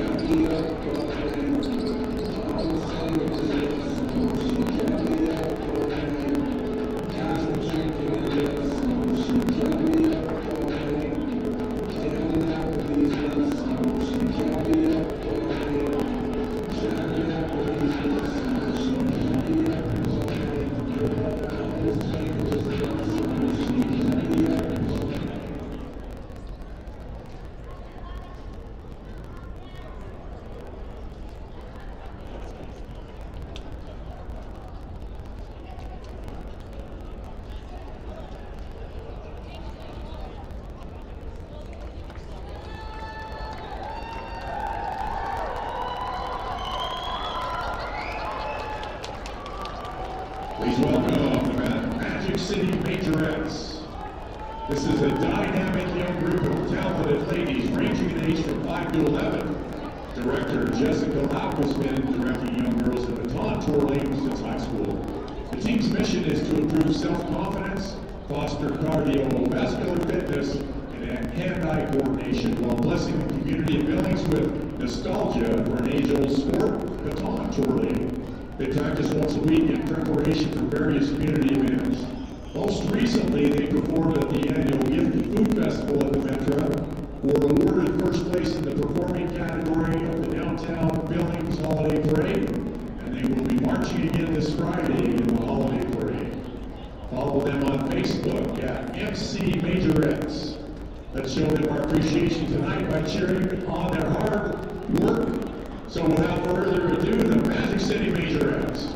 Please welcome the Magic City Majorettes. This is a dynamic young group of talented ladies ranging in age from five to eleven. Director Jessica Lapp has been directing young girls in baton twirling since high school. The team's mission is to improve self-confidence, foster cardiovascular fitness, and hand-eye coordination while blessing the community of Billings with nostalgia for an age-old sport, baton twirling. They practice once a week in preparation for various community events. Most recently, they performed at the annual Gift Food Festival at the Metra, were awarded first place in the performing category of the Downtown Billings Holiday Parade, and they will be marching again this Friday in the Holiday Parade. Follow them on Facebook at M C Majorettes. Let's show them our appreciation tonight by cheering on their hard work. So without further ado, the Magic City Majorettes.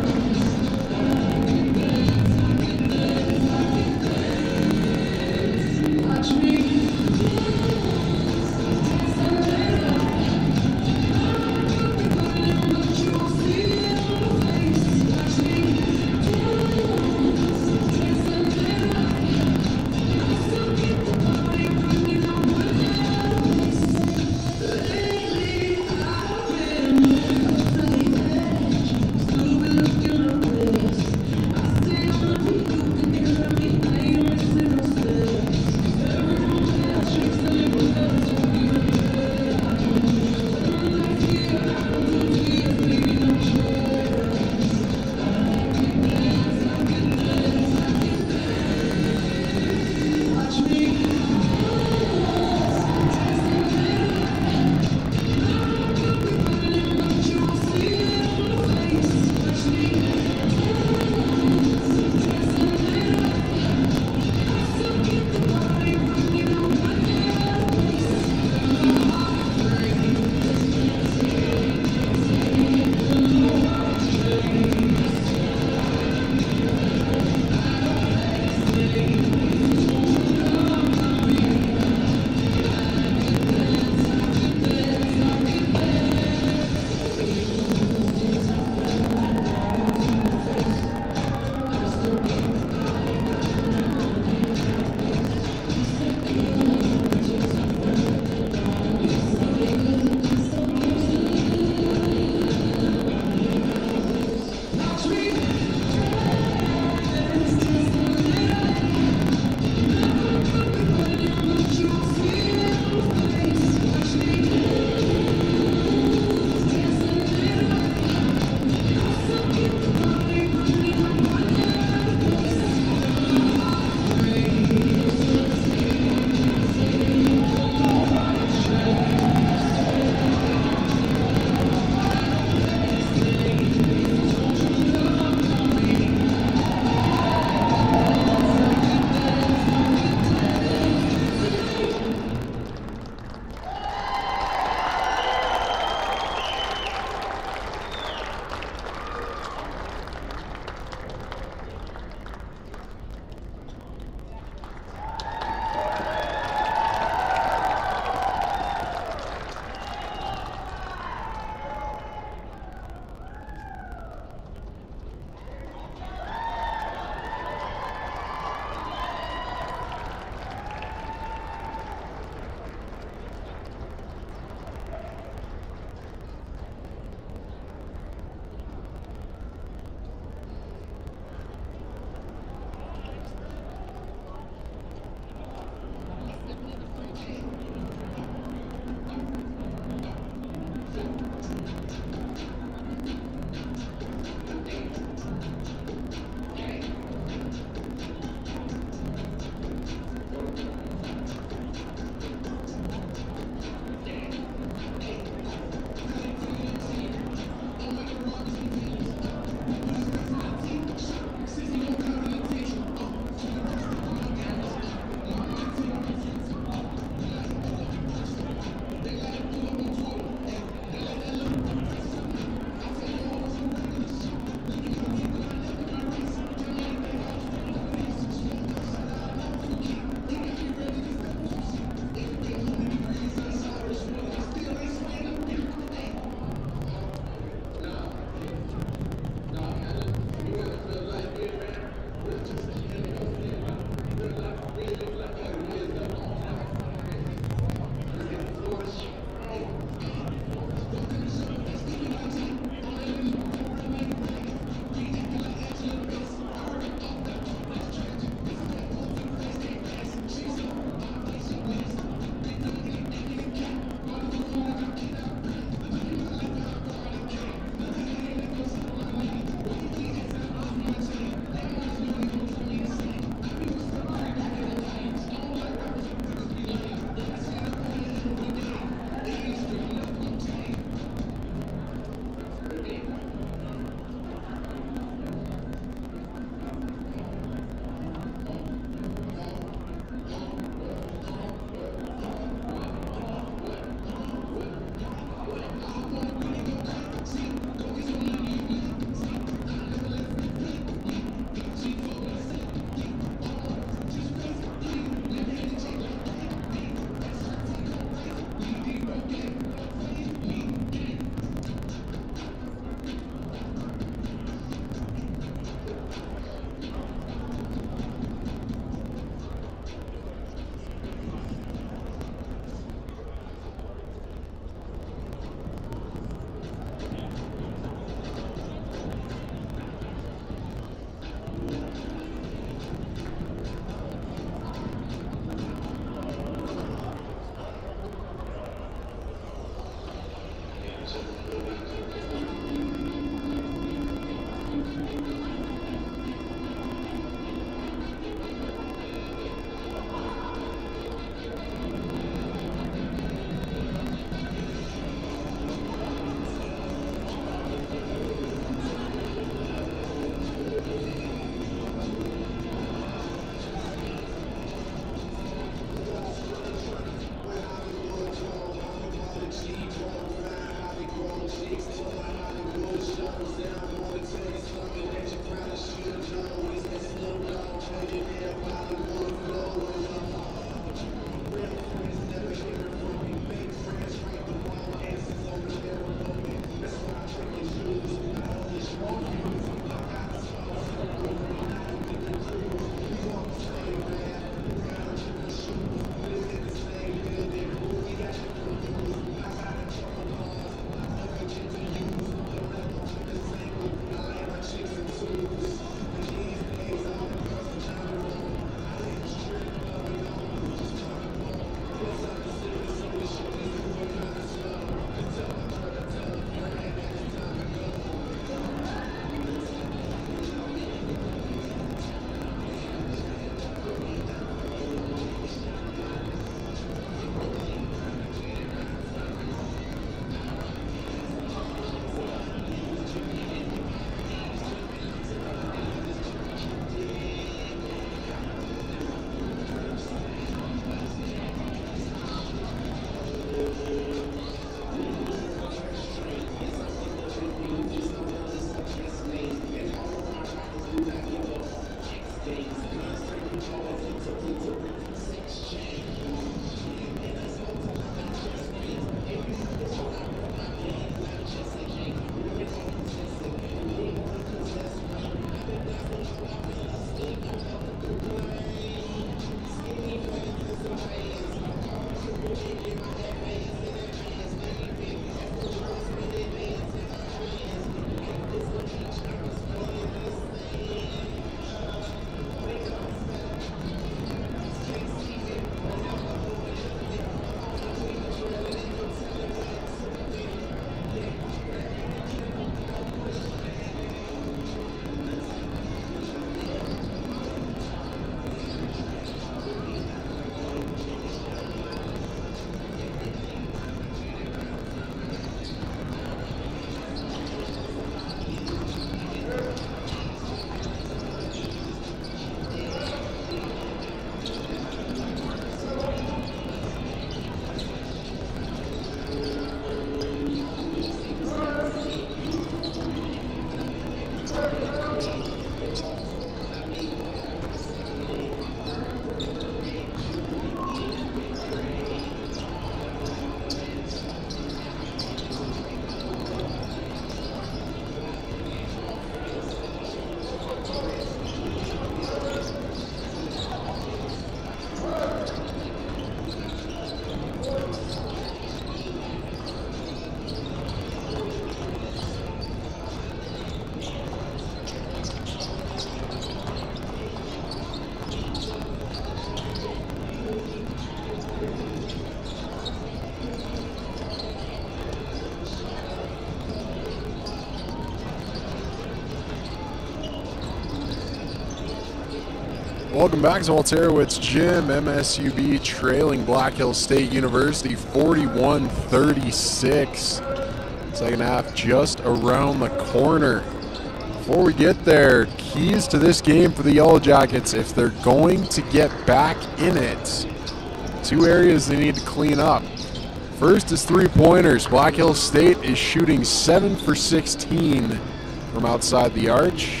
Welcome back to Walterowitz Gym. M S U B trailing Black Hills State University forty-one thirty-six. Second half just around the corner. Before we get there, keys to this game for the Yellow Jackets if they're going to get back in it. Two areas they need to clean up. First is three-pointers. Black Hills State is shooting seven for sixteen from outside the arch.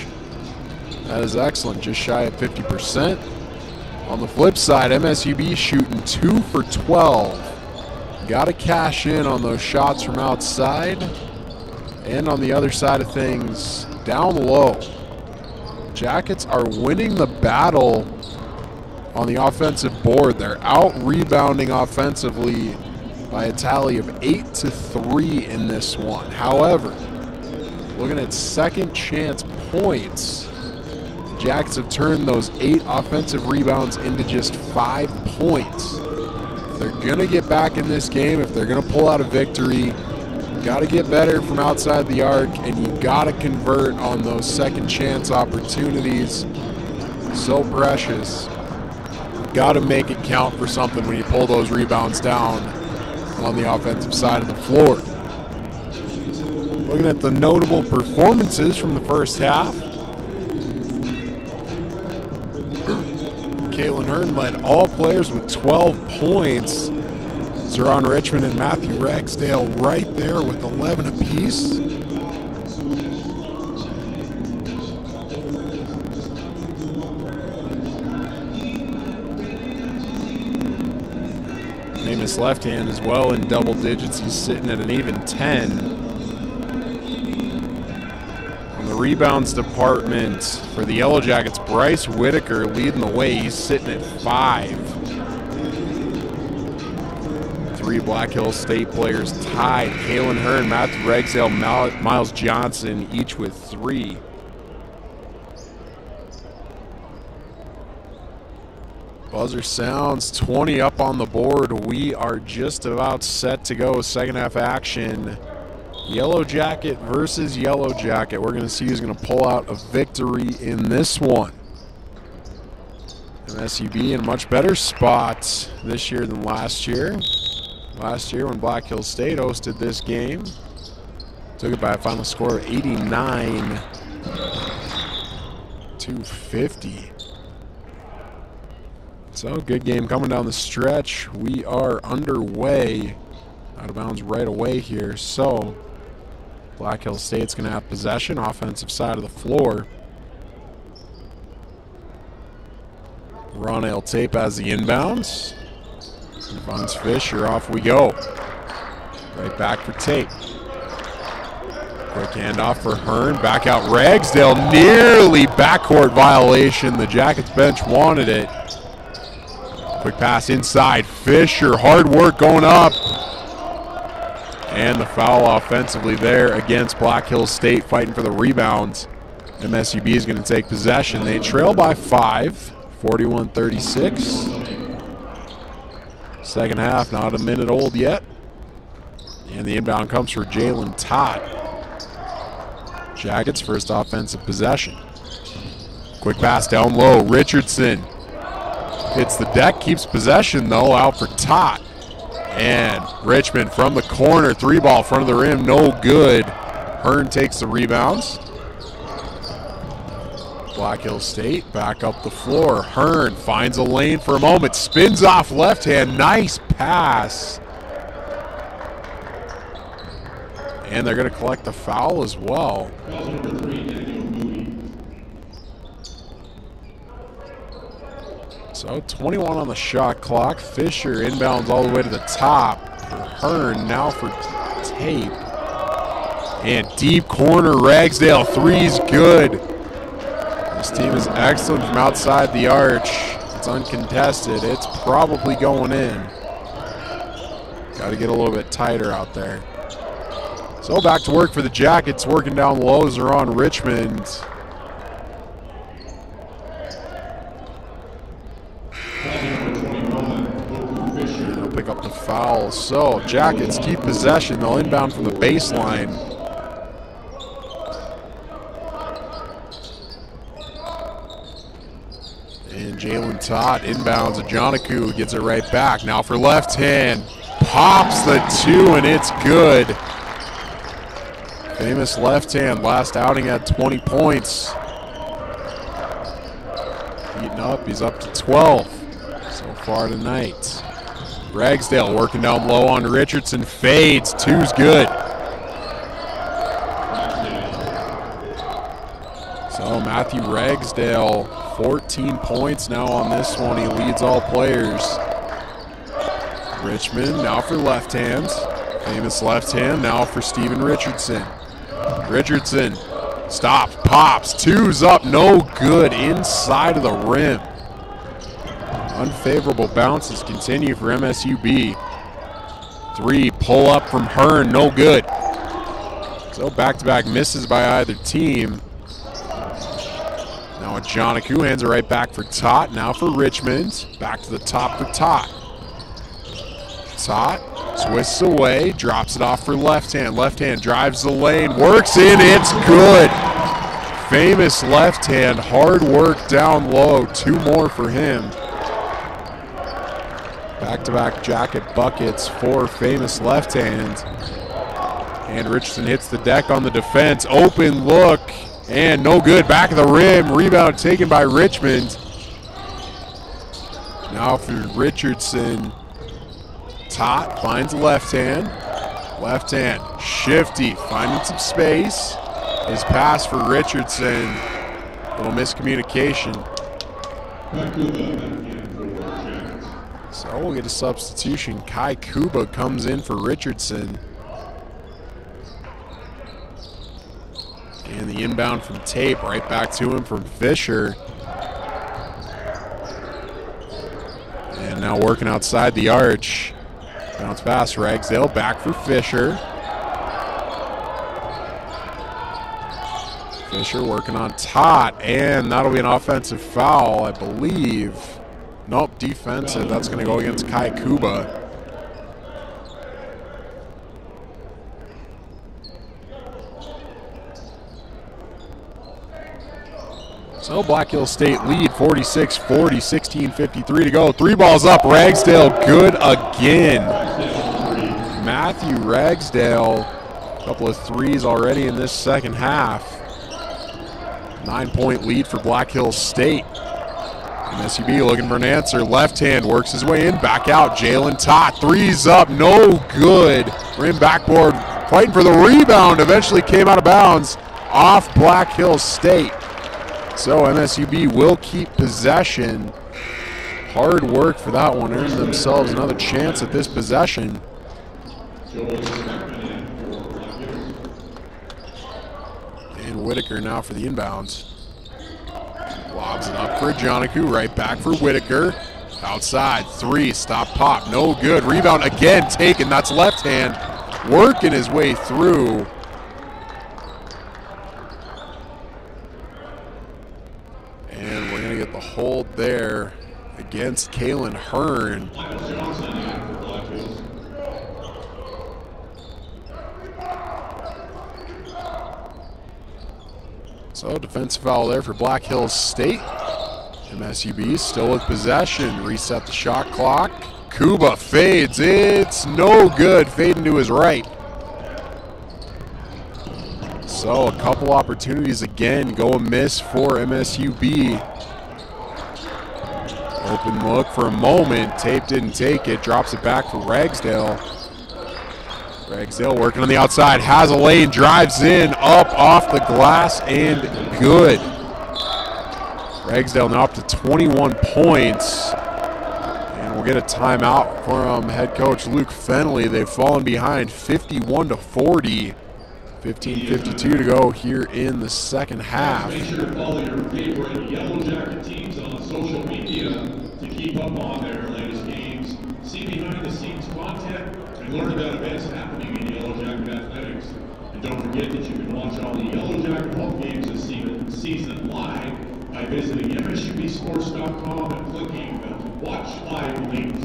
That is excellent, just shy of fifty percent. On the flip side, M S U B shooting two for twelve. Got to cash in on those shots from outside. And on the other side of things, down low, Jackets are winning the battle on the offensive board. They're out-rebounding offensively by a tally of eight to three in this one. However, looking at second chance points, Jackets have turned those eight offensive rebounds into just five points. If they're going to get back in this game, if they're going to pull out a victory, got to get better from outside the arc, and you got to convert on those second chance opportunities. So precious. Got to make it count for something when you pull those rebounds down on the offensive side of the floor. Looking at the notable performances from the first half, Caitlin Hearn led all players with twelve points. Zeron Richmond and Matthew Ragsdale right there with eleven apiece. Amos left hand as well in double digits. He's sitting at an even ten. Rebounds department for the Yellow Jackets, Bryce Whitaker leading the way. He's sitting at five. Three Black Hills State players tied. Caitlin Hearn, Matthew Ragsdale, Miles Johnson, each with three. Buzzer sounds, twenty up on the board. We are just about set to go. Second half action. Yellow Jacket versus Yellow Jacket. We're going to see who's going to pull out a victory in this one. M S U B in a much better spot this year than last year. Last year when Black Hills State hosted this game, took it by a final score of eighty-nine to fifty. So good game coming down the stretch. We are underway. Out of bounds right away here. So Black Hills State's going to have possession, offensive side of the floor. Ronale Tape has the inbounds. Vance Fisher, off we go. Right back for Tape. Quick handoff for Hearn. Back out Ragsdale. Nearly backcourt violation. The Jackets bench wanted it. Quick pass inside. Fisher, hard work going up. And the foul offensively there against Black Hills State, fighting for the rebounds. M S U B is going to take possession. They trail by five, forty-one thirty-six. Second half, not a minute old yet. And the inbound comes for Jalen Todd. Jackets first offensive possession. Quick pass down low. Richardson hits the deck, keeps possession though, out for Todd. And Richmond from the corner, three ball front of the rim, no good. Hearn takes the rebounds. Black Hills State back up the floor. Hearn finds a lane for a moment, spins off left hand, nice pass. And they're going to collect the foul as well. So twenty-one on the shot clock. Fisher inbounds all the way to the top for Hearn, now for Tape. And deep corner, Ragsdale, three's good. This team is excellent from outside the arch. It's uncontested. It's probably going in. Got to get a little bit tighter out there. So back to work for the Jackets, working down lows. They're on Richmond. They'll pick up the foul. So Jackets keep possession. They'll inbound from the baseline. And Jalen Todd inbounds. Ajanaku gets it right back. Now for left hand. Pops the two, and it's good. Famous left hand, last outing at twenty points. Heating up, he's up to twelve so far tonight. Ragsdale working down low on Richardson, fades, two's good. So Matthew Ragsdale, fourteen points now on this one. He leads all players. Richmond now for left hands. Famous left hand now for Steven Richardson. Richardson, stop, pops, two's up, no good, inside of the rim. Unfavorable bounces continue for M S U B. Three, pull up from Hearn, no good. So back-to-back misses by either team. Now Ajanaku hands it right back for Tot, now for Richmond. Back to the top for Tot. Tot twists away, drops it off for left hand. Left hand drives the lane, works in, it's good. Famous left hand, hard work down low, two more for him. Back-to-back jacket buckets for Famous left hand. And Richardson hits the deck on the defense, open look, and no good, back of the rim, rebound taken by Richmond. Now for Richardson. Tot finds left hand. Left hand, shifty, finding some space. His pass for Richardson. A little miscommunication. So we'll get a substitution. Kai Kuba comes in for Richardson. And the inbound from Tape, right back to him from Fisher. And now working outside the arch. Bounce pass, Ragsdale, back for Fisher. Fisher working on Tot, and that'll be an offensive foul, I believe. Nope, defensive. That's going to go against Kai Kuba. So Black Hills State lead forty-six forty, sixteen fifty-three to go. Three balls up, Ragsdale good again. Matthew Ragsdale, a couple of threes already in this second half. Nine-point lead for Black Hills State. M S U B looking for an answer. Left hand works his way in, back out. Jalen Tot, threes up, no good. Rim backboard, fighting for the rebound. Eventually came out of bounds off Black Hills State. So M S U B will keep possession. Hard work for that one, earned themselves another chance at this possession. And Whitaker now for the inbounds. Lobs it up for Ajanaku, right back for Whitaker. Outside, three, stop, pop, no good. Rebound again taken, that's left hand. Working his way through. And we're gonna get the hold there against Kalen Hearn. So defensive foul there for Black Hills State. M S U B still with possession. Reset the shot clock. Kuba fades. It's no good. Fading to his right. So a couple opportunities again. Go a miss for M S U B. Open look for a moment. Tape didn't take it. Drops it back for Ragsdale. Ragsdale working on the outside. Has a lane. Drives in. Up off the glass and good. Ragsdale now up to twenty-one points. And we'll get a timeout from head coach Luke Fenley. They've fallen behind fifty-one to forty. fifteen fifty-two to go here in the second half. Make sure to follow your favorite Yellow Jacket teams on social media to keep up on their latest games, see behind-the-scenes content, and learn about events happening in Yellow Jacket athletics. And don't forget that you can watch all the Yellow Jacket home games this season, season live by visiting M S U B sports dot com and clicking the Watch Live links.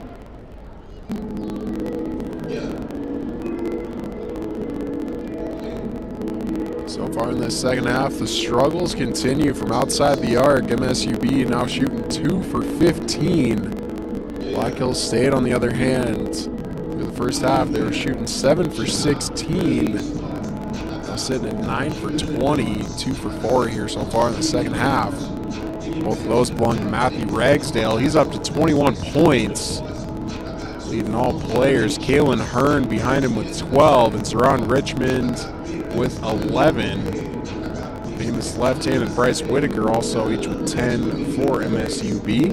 So far in this second half, the struggles continue from outside the arc. M S U B now shooting two for fifteen. Black Hills State, on the other hand, for the first half, they were shooting seven for sixteen. Now sitting at nine for twenty, two for four here so far in the second half. Both of those belong to Matthew Ragsdale. He's up to twenty-one points, leading all players. Kalen Hearn behind him with twelve, and Zeron Richmond with eleven. Famous left-handed Bryce Whitaker also each with ten for M S U B.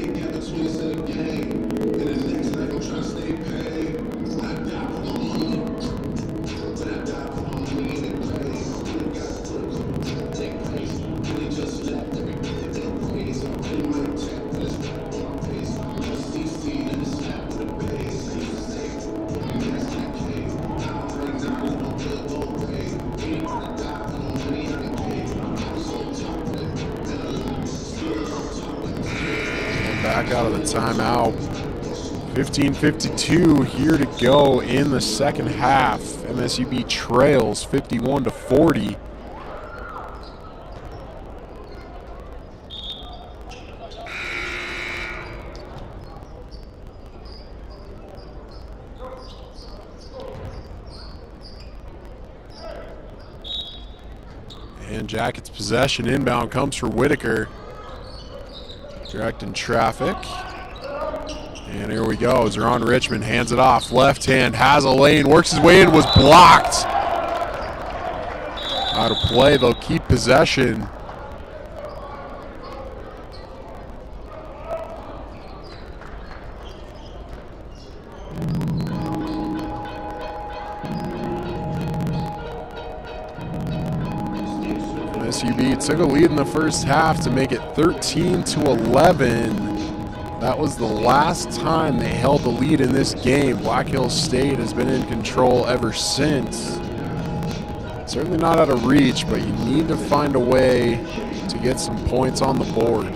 Back out of the timeout. fifteen fifty-two here to go in the second half. M S U B trails fifty-one to forty. And Jackets possession. Inbound comes for Whitaker. Directing traffic. And here we go. Zeron Richmond hands it off. Left hand, has a lane, works his way in, was blocked. Out of play, they'll keep possession. M S U B took a lead in the first half to make it thirteen to eleven. That was the last time they held the lead in this game. Black Hills State has been in control ever since. Certainly not out of reach, but you need to find a way to get some points on the board.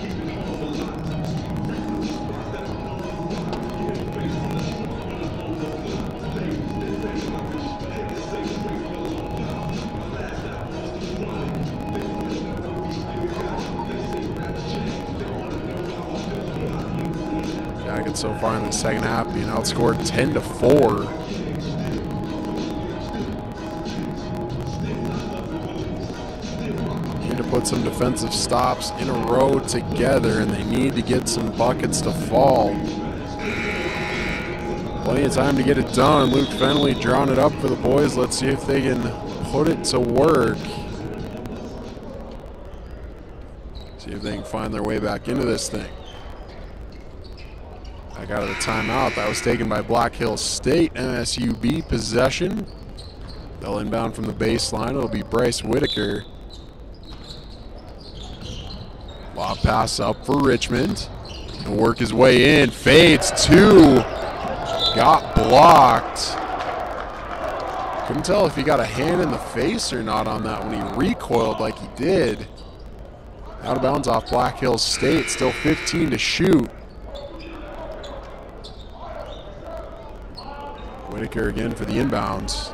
So far in the second half, being outscored ten to four. Need to put some defensive stops in a row together, and they need to get some buckets to fall. Plenty of time to get it done. Luke Fenley drawing it up for the boys. Let's see if they can put it to work. See if they can find their way back into this thing. Back out of the timeout. That was taken by Black Hills State. M S U B possession. They'll inbound from the baseline. It'll be Bryce Whitaker. Lob pass up for Richmond. He'll work his way in, fades, two. Got blocked. Couldn't tell if he got a hand in the face or not on that when he recoiled like he did. Out of bounds off Black Hills State, still fifteen to shoot. Whitaker again for the inbounds.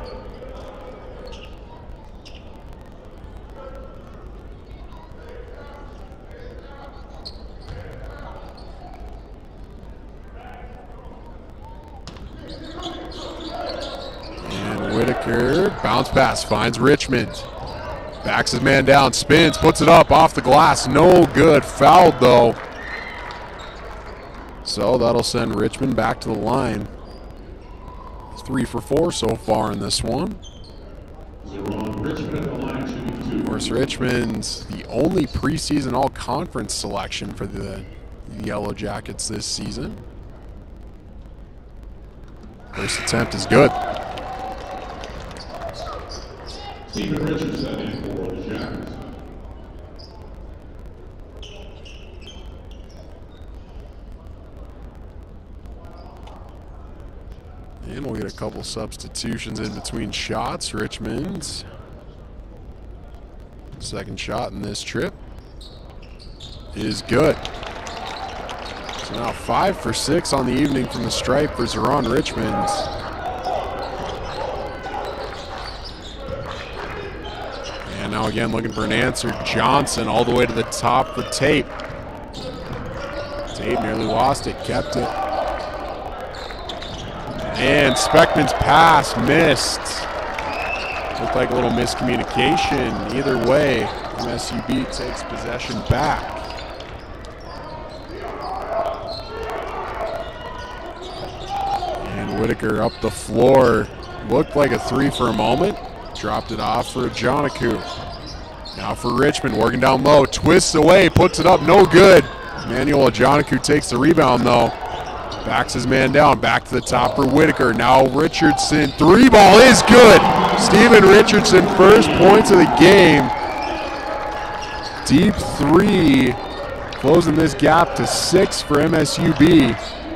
And Whitaker, bounce pass, finds Richmond. Backs his man down, spins, puts it up off the glass. No good, fouled though. So that'll send Richmond back to the line. Three for four so far in this one. Of course, Richmond's the only preseason all-conference selection for the Yellow Jackets this season. First attempt is good. Stephen Richardson in for the Jackets. And we'll get a couple substitutions in between shots. Richmond's second shot in this trip is good. So now five for six on the evening from the stripe for Zeron Richmond. And now again looking for an answer. Johnson all the way to the top for Tate. Tate nearly lost it, kept it. And Speckman's pass missed. Looked like a little miscommunication. Either way, M S U B takes possession back. And Whitaker up the floor. Looked like a three for a moment. Dropped it off for Ajanaku. Now for Richmond, working down low. Twists away, puts it up, no good. Emmanuel Ajanaku takes the rebound though. Backs his man down, back to the top for Whitaker. Now Richardson, three ball is good. Stephen Richardson, first points of the game. Deep three, closing this gap to six for M S U B.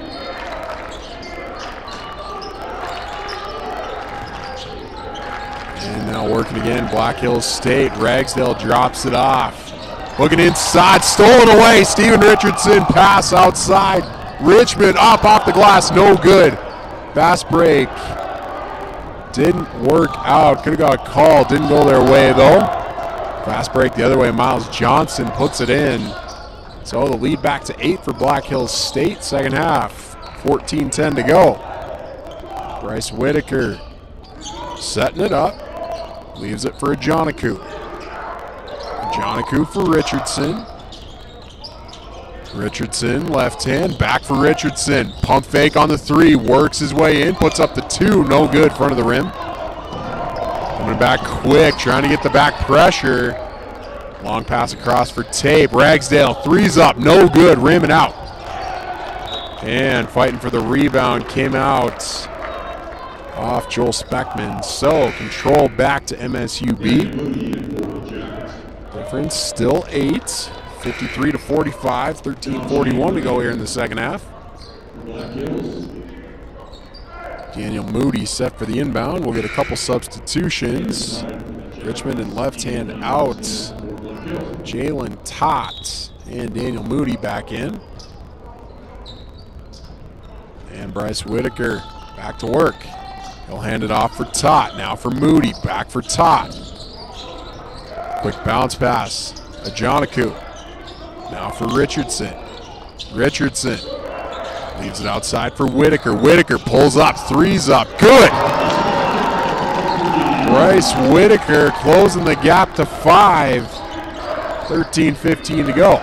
And now working again, Black Hills State. Ragsdale drops it off. Looking inside, stolen away. Stephen Richardson, pass outside. Richmond up off the glass, no good. Fast break. Didn't work out. Could have got a call. Didn't go their way though. Fast break the other way. Miles Johnson puts it in. So the lead back to eight for Black Hills State. Second half. fourteen ten to go. Bryce Whitaker setting it up. Leaves it for Ajanaku. Ajanaku for Richardson. Richardson, left hand, back for Richardson. Pump fake on the three, works his way in, puts up the two, no good, front of the rim. Coming back quick, trying to get the back pressure. Long pass across for Tape. Ragsdale, three's up, no good, rim and out. And fighting for the rebound, came out off Joel Speckman. So control back to M S U B. Difference still eight. fifty-three to forty-five, thirteen forty-one to go here in the second half. Daniel Moody set for the inbound. We'll get a couple substitutions. Richmond and left hand out. Jalen Tott and Daniel Moody back in. And Bryce Whitaker back to work. He'll hand it off for Tott. Now for Moody. Back for Tott. Quick bounce pass. Ajanaku. Now for Richardson. Richardson leaves it outside for Whitaker. Whitaker pulls up, threes up, good! Bryce Whitaker closing the gap to five. thirteen fifteen to go.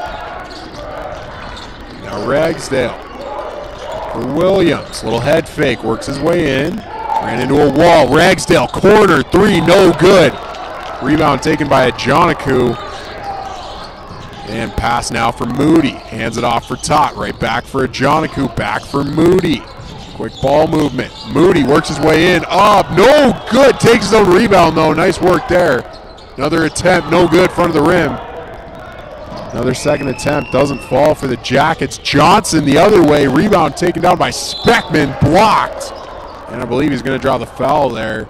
Now Ragsdale for Williams. Little head fake, works his way in. Ran into a wall. Ragsdale, corner, three, no good. Rebound taken by Ajanaku. And pass now for Moody. Hands it off for Tott. Right back for Ajanaku. Back for Moody. Quick ball movement. Moody works his way in. Up. No good. Takes his own rebound, though. Nice work there. Another attempt. No good. Front of the rim. Another second attempt, doesn't fall for the Jackets. Johnson the other way, rebound taken down by Speckman, blocked. And I believe he's going to draw the foul there.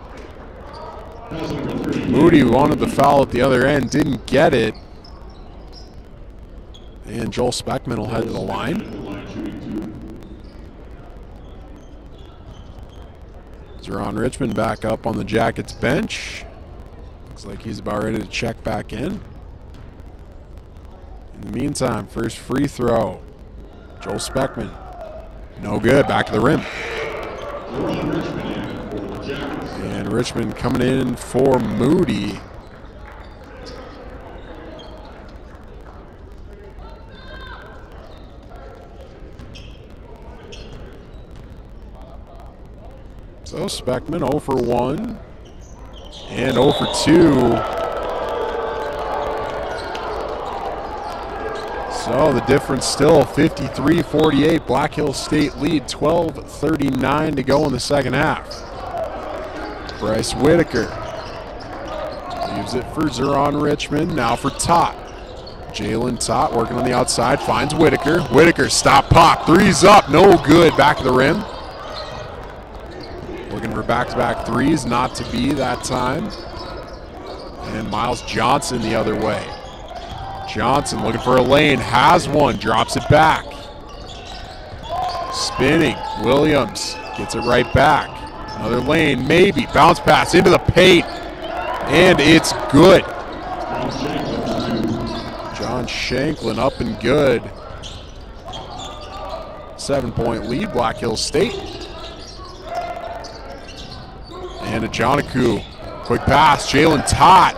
Moody wanted the foul at the other end, didn't get it. And Joel Speckman will head to the line. Zeron Richmond back up on the Jackets bench. Looks like he's about ready to check back in. In the meantime, first free throw. Joel Speckman. No good. Back to the rim. And Richmond coming in for Moody. So Speckman oh for one and oh for two. So the difference still fifty-three forty-eight. Black Hills State lead, twelve thirty-nine to go in the second half. Bryce Whitaker leaves it for Zeron Richmond. Now for Tot. Jalen Tot working on the outside, finds Whitaker. Whitaker, stop, pop, three's up, no good. Back to the rim. Looking for back-to-back threes, not to be that time. And Miles Johnson the other way. Johnson looking for a lane, has one, drops it back. Spinning, Williams gets it right back. Another lane, maybe, bounce pass into the paint, and it's good. John Shanklin up and good. Seven-point lead, Black Hills State. And a Joniku, quick pass, Jalen Tot.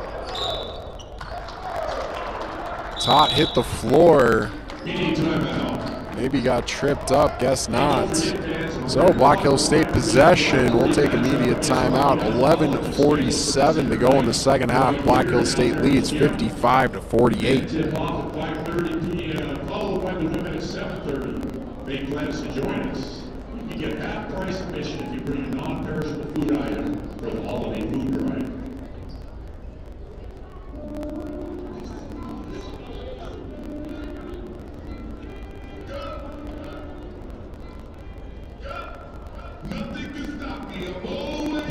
Tot hit the floor. Maybe got tripped up, guess not. So Black Hills State possession. We'll take immediate timeout. eleven forty-seven to go in the second half. Black Hills State leads fifty-five to forty-eight. Followed by the women at seven thirty. Make plans to join us. You can get half price admission if you bring a non-perishable food item for the holiday food drive. Nothing can stop me. I'm always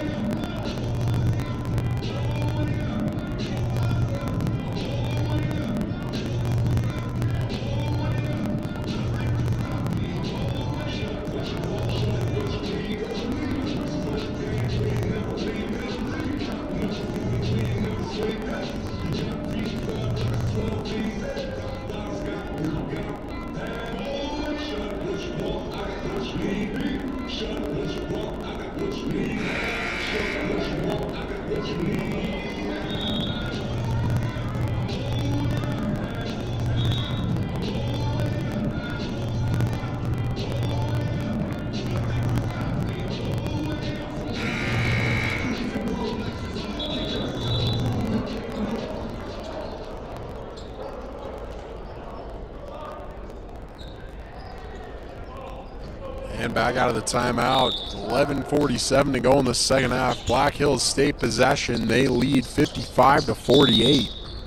And back out of the timeout. eleven forty-seven to go in the second half. Black Hills State possession. They lead fifty-five to forty-eight.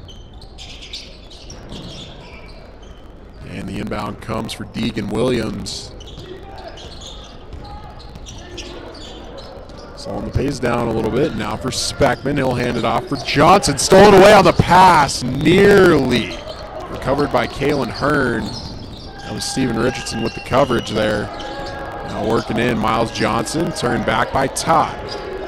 And the inbound comes for Deegan Williams. Slowing the pace down a little bit. Now for Speckman. He'll hand it off for Johnson. Stolen away on the pass. Nearly recovered by Kalen Hearn. That was Steven Richardson with the coverage there. Now working in, Miles Johnson, turned back by Tot.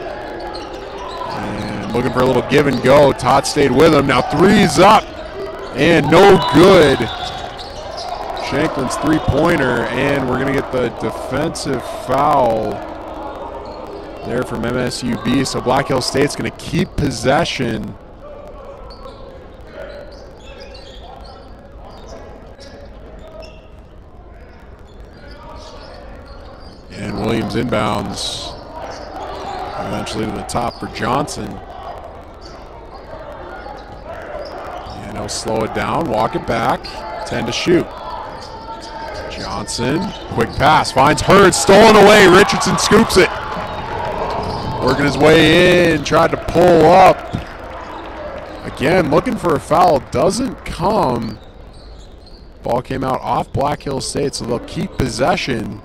And looking for a little give and go. Tot stayed with him. Now three's up and no good. Shanklin's three-pointer, and we're going to get the defensive foul there from M S U B. So Black Hills State's going to keep possession. And Williams inbounds eventually to the top for Johnson. And he'll slow it down, walk it back, ten to shoot. Johnson, quick pass, finds Hearn, stolen away, Richardson scoops it. Working his way in, tried to pull up. Again, looking for a foul, doesn't come. Ball came out off Black Hills State, so they'll keep possession.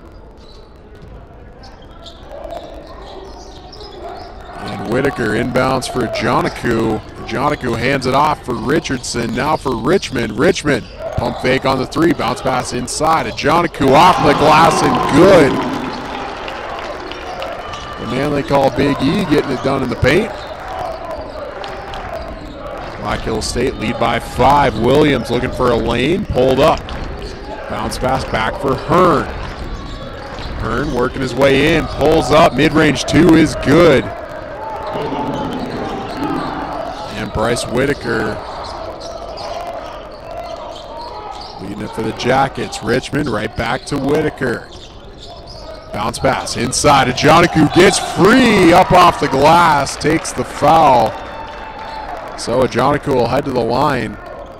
And Whitaker inbounds for Joniku. Joniku hands it off for Richardson. Now for Richmond. Richmond, pump fake on the three. Bounce pass inside. Joniku off the glass and good. The man they call Big E getting it done in the paint. Black Hills State lead by five. Williams looking for a lane. Pulled up. Bounce pass back for Hearn. Hearn working his way in. Pulls up. Mid-range two is good. And Bryce Whitaker leading it for the Jackets. Richmond right back to Whitaker. Bounce pass inside. Ajaniku gets free up off the glass. Takes the foul. So Ajaniku will head to the line.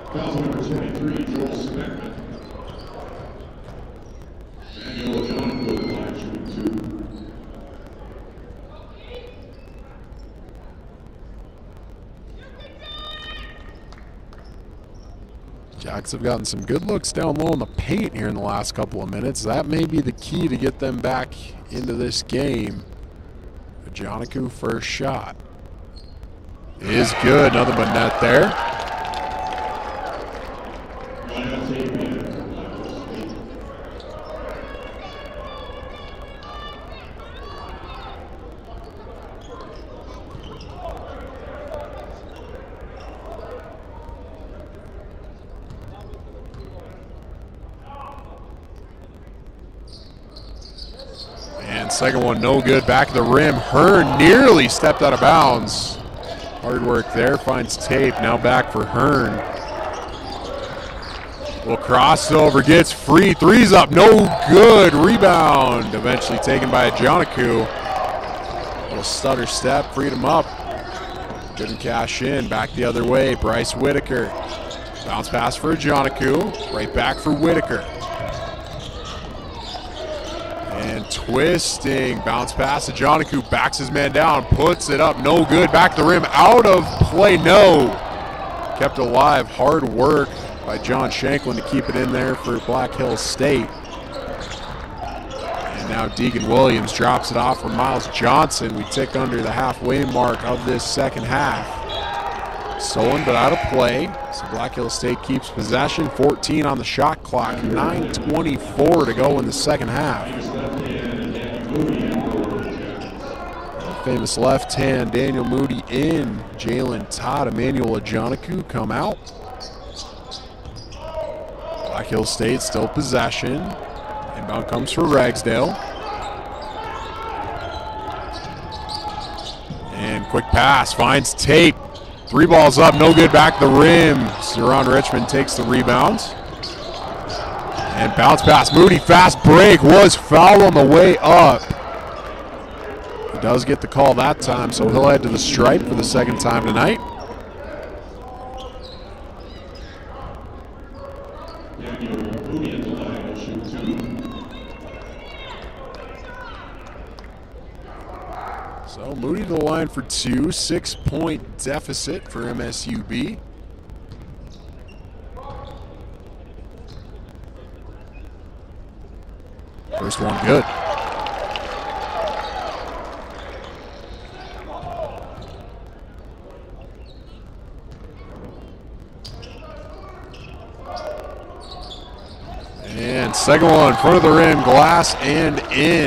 Jacks have gotten some good looks down low in the paint here in the last couple of minutes. That may be the key to get them back into this game. Ajaniku first shot is good. Nothing but net there. And second one no good. Back of the rim. Hearn nearly stepped out of bounds. Hard work there, finds tape, now back for Hearn. Will cross over, gets free, three's up, no good, rebound. Eventually taken by Ajaniku. Little stutter step, freed him up. Couldn't cash in, back the other way, Bryce Whitaker. Bounce pass for Ajaniku, right back for Whitaker. And twisting, bounce pass to Ajaniku, backs his man down, puts it up, no good, back the rim, out of play, no. Kept alive, hard work by John Shanklin to keep it in there for Black Hills State. And now Deegan Williams drops it off for Miles Johnson. We tick under the halfway mark of this second half. Stolen but out of play, so Black Hills State keeps possession, fourteen on the shot clock, nine twenty-four to go in the second half. Famous left hand, Daniel Moody in, Jalen Todd, Emmanuel Ajaniku come out. Black Hills State still possession. Inbound comes for Ragsdale. And quick pass, finds tape. Three balls up, no good, back the rim. Zeron Richmond takes the rebound. And bounce pass, Moody, fast break, was foul on the way up. He does get the call that time, so he'll head to the stripe for the second time tonight. So Moody to the line for two, six-point deficit for M S U B. First one good. And second one, in front of the rim, glass and in.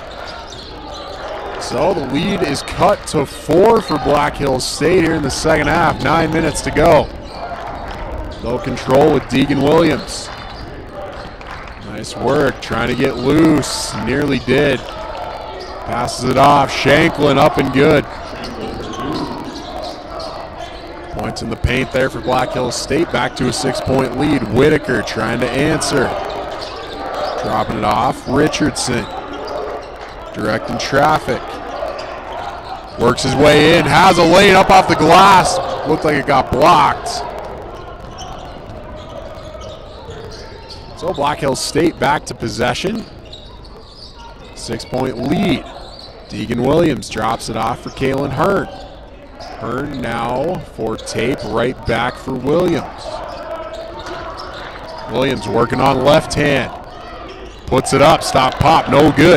So the lead is cut to four for Black Hills State here in the second half. Nine minutes to go. They'll control with Deegan Williams. Nice work, trying to get loose. Nearly did. Passes it off. Shanklin up and good. Points in the paint there for Black Hills State. Back to a six-point lead. Whitaker trying to answer. Dropping it off. Richardson. Directing traffic. Works his way in. Has a lane up off the glass. Looked like it got blocked. So Black Hills State back to possession. Six-point lead. Deegan Williams drops it off for Kalen Hearn. Hearn now for tape, right back for Williams. Williams working on left hand. Puts it up, stop, pop, no good.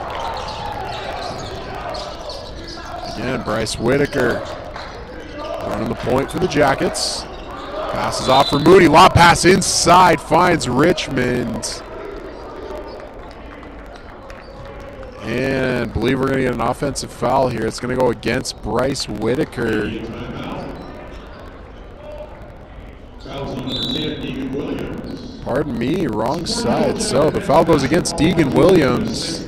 Again, Bryce Whitaker running the point for the Jackets. Passes off for Moody, lob pass inside, finds Richmond. And I believe we're going to get an offensive foul here. It's going to go against Bryce Whitaker. Pardon me, wrong side. So the foul goes against Deegan Williams.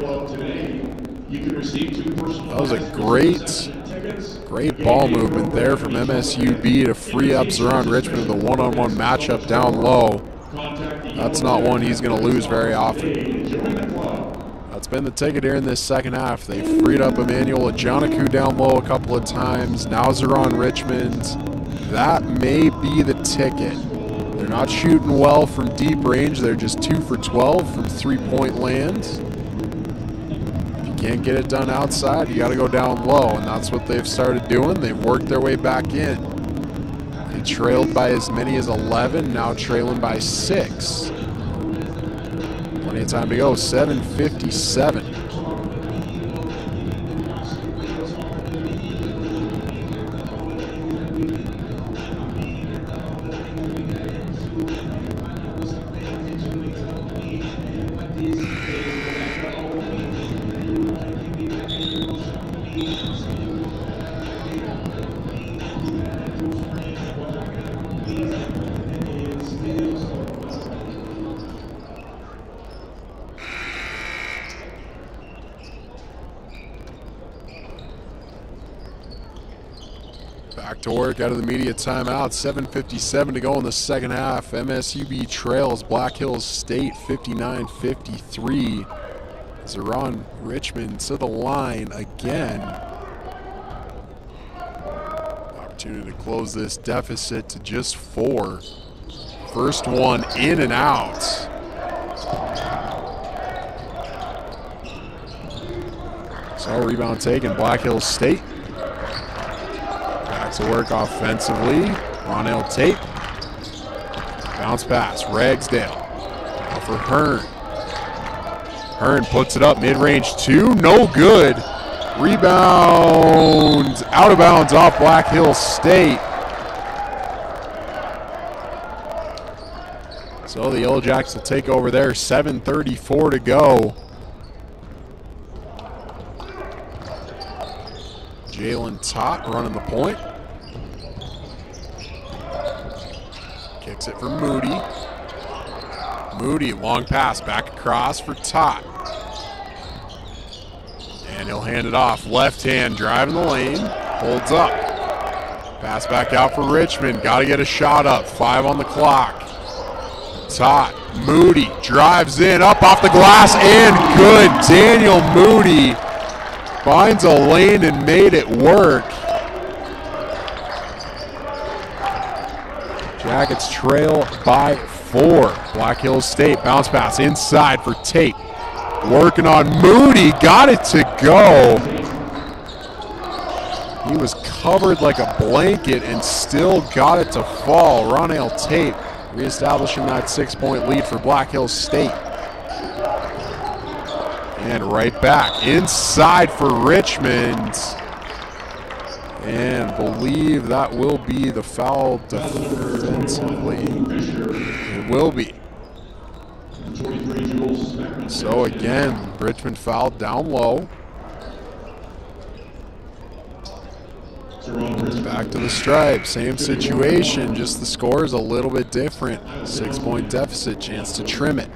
That was a great, great ball movement there from M S U B to free up Zeron Richmond in the one-on-one matchup down low. That's not one he's going to lose very often. That's been the ticket here in this second half. They freed up Emmanuel Ajanaku down low a couple of times. Now Zeron Richmond. That may be the ticket. They're not shooting well from deep range. They're just two for twelve from three-point land. If you can't get it done outside, you got to go down low, and that's what they've started doing. They've worked their way back in. They trailed by as many as eleven, now trailing by six. Plenty of time to go, seven fifty-seven. Back to work out of the media timeout. seven fifty-seven to go in the second half. M S U B trails Black Hills State fifty-nine fifty-three. Zeron Richmond to the line again. Opportunity to close this deficit to just four. First one in and out. So rebound taken, Black Hills State. To work offensively. Ronell Tate. Bounce pass. Ragsdale. Now for Hearn. Hearn puts it up. Mid-range two. No good. Rebound. Out of bounds off Black Hills State. So the Yellow Jacks will take over there. seven thirty-four to go. Jalen Tott running the point. Kicks it for Moody. Moody, long pass, back across for Tott. And he'll hand it off. Left hand, driving the lane. Holds up. Pass back out for Richmond. Got to get a shot up. Five on the clock. Tott, Moody, drives in, up off the glass, and good. Daniel Moody finds a lane and made it work. Jackets trail by four. Black Hills State bounce pass inside for Tate. Working on Moody, got it to go. He was covered like a blanket and still got it to fall. Ronell Tate reestablishing that six-point lead for Black Hills State. And right back inside for Richmond. And believe that will be the foul defensively. It will be. So again, Richmond fouled down low. Back to the stripe, same situation, just the score is a little bit different. Six-point deficit, chance to trim it.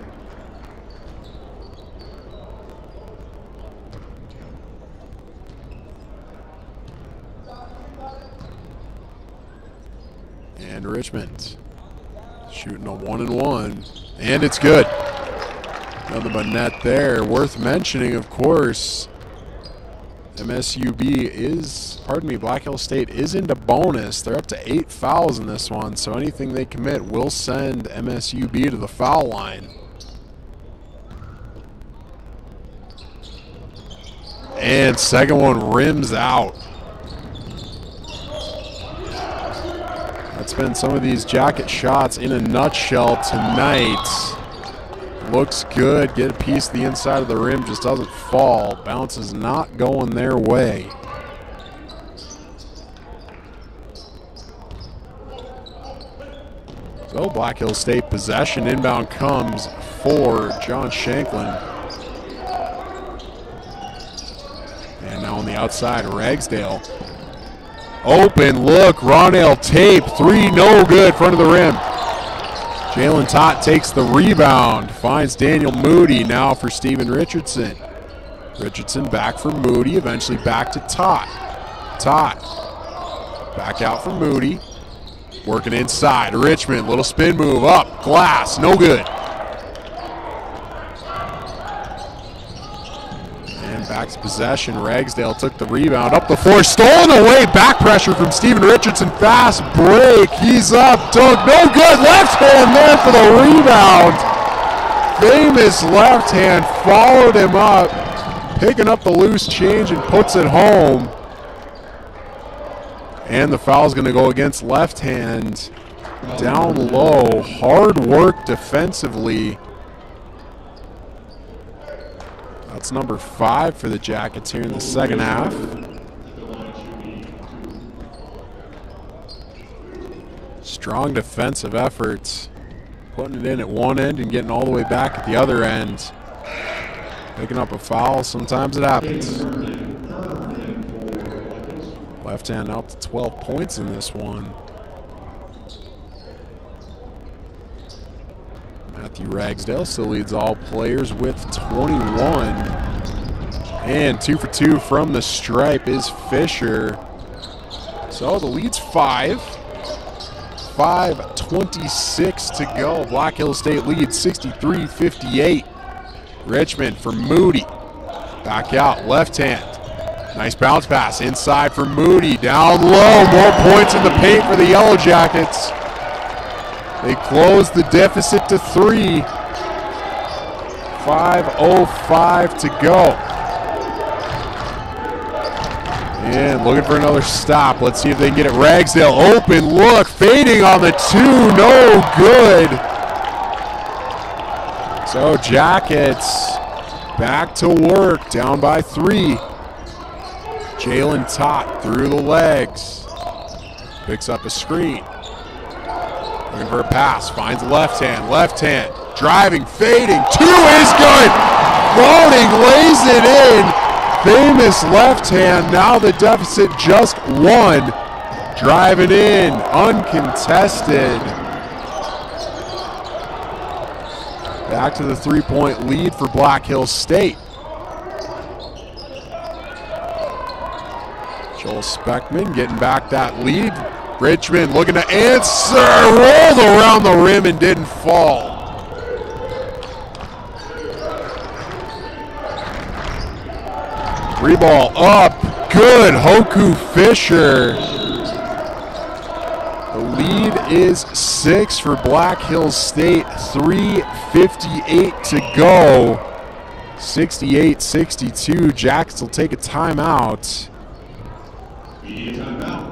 And Richmond shooting a one and one, and it's good. Nothing but net there. Worth mentioning, of course, M S U B is, pardon me, Black Hills State is into bonus. They're up to eight fouls in this one, so anything they commit will send M S U B to the foul line. And second one rims out. That's been some of these jacket shots in a nutshell tonight. Looks good, get a piece of the inside of the rim, just doesn't fall. Bounce is not going their way. So Black Hills State possession, inbound comes for John Shanklin. And now on the outside, Ragsdale. Open look, Ronell tape, three, no good, front of the rim. Jalen Tott takes the rebound, finds Daniel Moody now for Steven Richardson. Richardson back for Moody, eventually back to Tott. Tott back out for Moody, working inside. Richmond, little spin move up, glass, no good. Back to possession. Ragsdale took the rebound up the floor, stolen away. Back pressure from Steven Richardson. Fast break. He's up. Dunk. No good. Left hand there for the rebound. Famous left hand followed him up, picking up the loose change and puts it home. And the foul's going to go against left hand. Down low. Hard work defensively. That's number five for the Jackets here in the second half. Strong defensive efforts. Putting it in at one end and getting all the way back at the other end. Picking up a foul, sometimes it happens. Left hand out to twelve points in this one. Matthew Ragsdale still leads all players with twenty-one. And two for two from the stripe is Fisher. So the lead's five. five twenty-six to go. Black Hills State leads sixty-three fifty-eight. Richmond for Moody. Back out, left hand. Nice bounce pass inside for Moody. Down low, more points in the paint for the Yellow Jackets. They close the deficit to three. five oh five to go. And looking for another stop. Let's see if they can get it. Ragsdale open look, fading on the two, no good. So Jackets back to work, down by three. Jalen Tott through the legs. Picks up a screen. Looking for a pass, finds left hand, left hand, driving, fading, two is good! Floating, lays it in. Famous left hand, now the deficit just one. Driving in, uncontested. Back to the three-point lead for Black Hills State. Joel Speckman getting back that lead. Richmond looking to answer, rolled around the rim and didn't fall. Three ball up, good, Hoku Fisher. The lead is six for Black Hills State, three fifty-eight to go. sixty-eight sixty-two, Jackets will take a timeout. Timeout.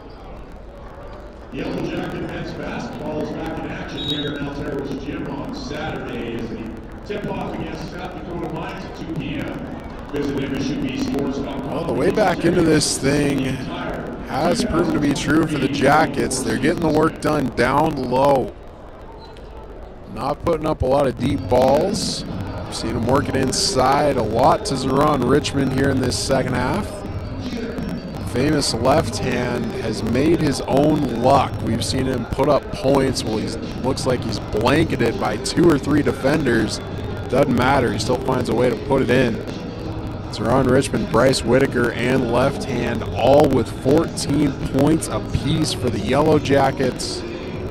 Yellow Jacket men's basketball is back in action here in Altero's Gym on Saturday as the tip-off against South Dakota Mines at two P M Visit M S U B sports dot com. Well, the way back into this thing has proven to be true for the Jackets. They're getting the work done down low. Not putting up a lot of deep balls. We've seen them working inside a lot to Zeron Richmond here in this second half. Famous left hand has made his own luck. We've seen him put up points. Well, he looks like he's blanketed by two or three defenders. Doesn't matter. He still finds a way to put it in. Zeron Richmond, Bryce Whitaker, and left hand all with fourteen points apiece for the Yellow Jackets.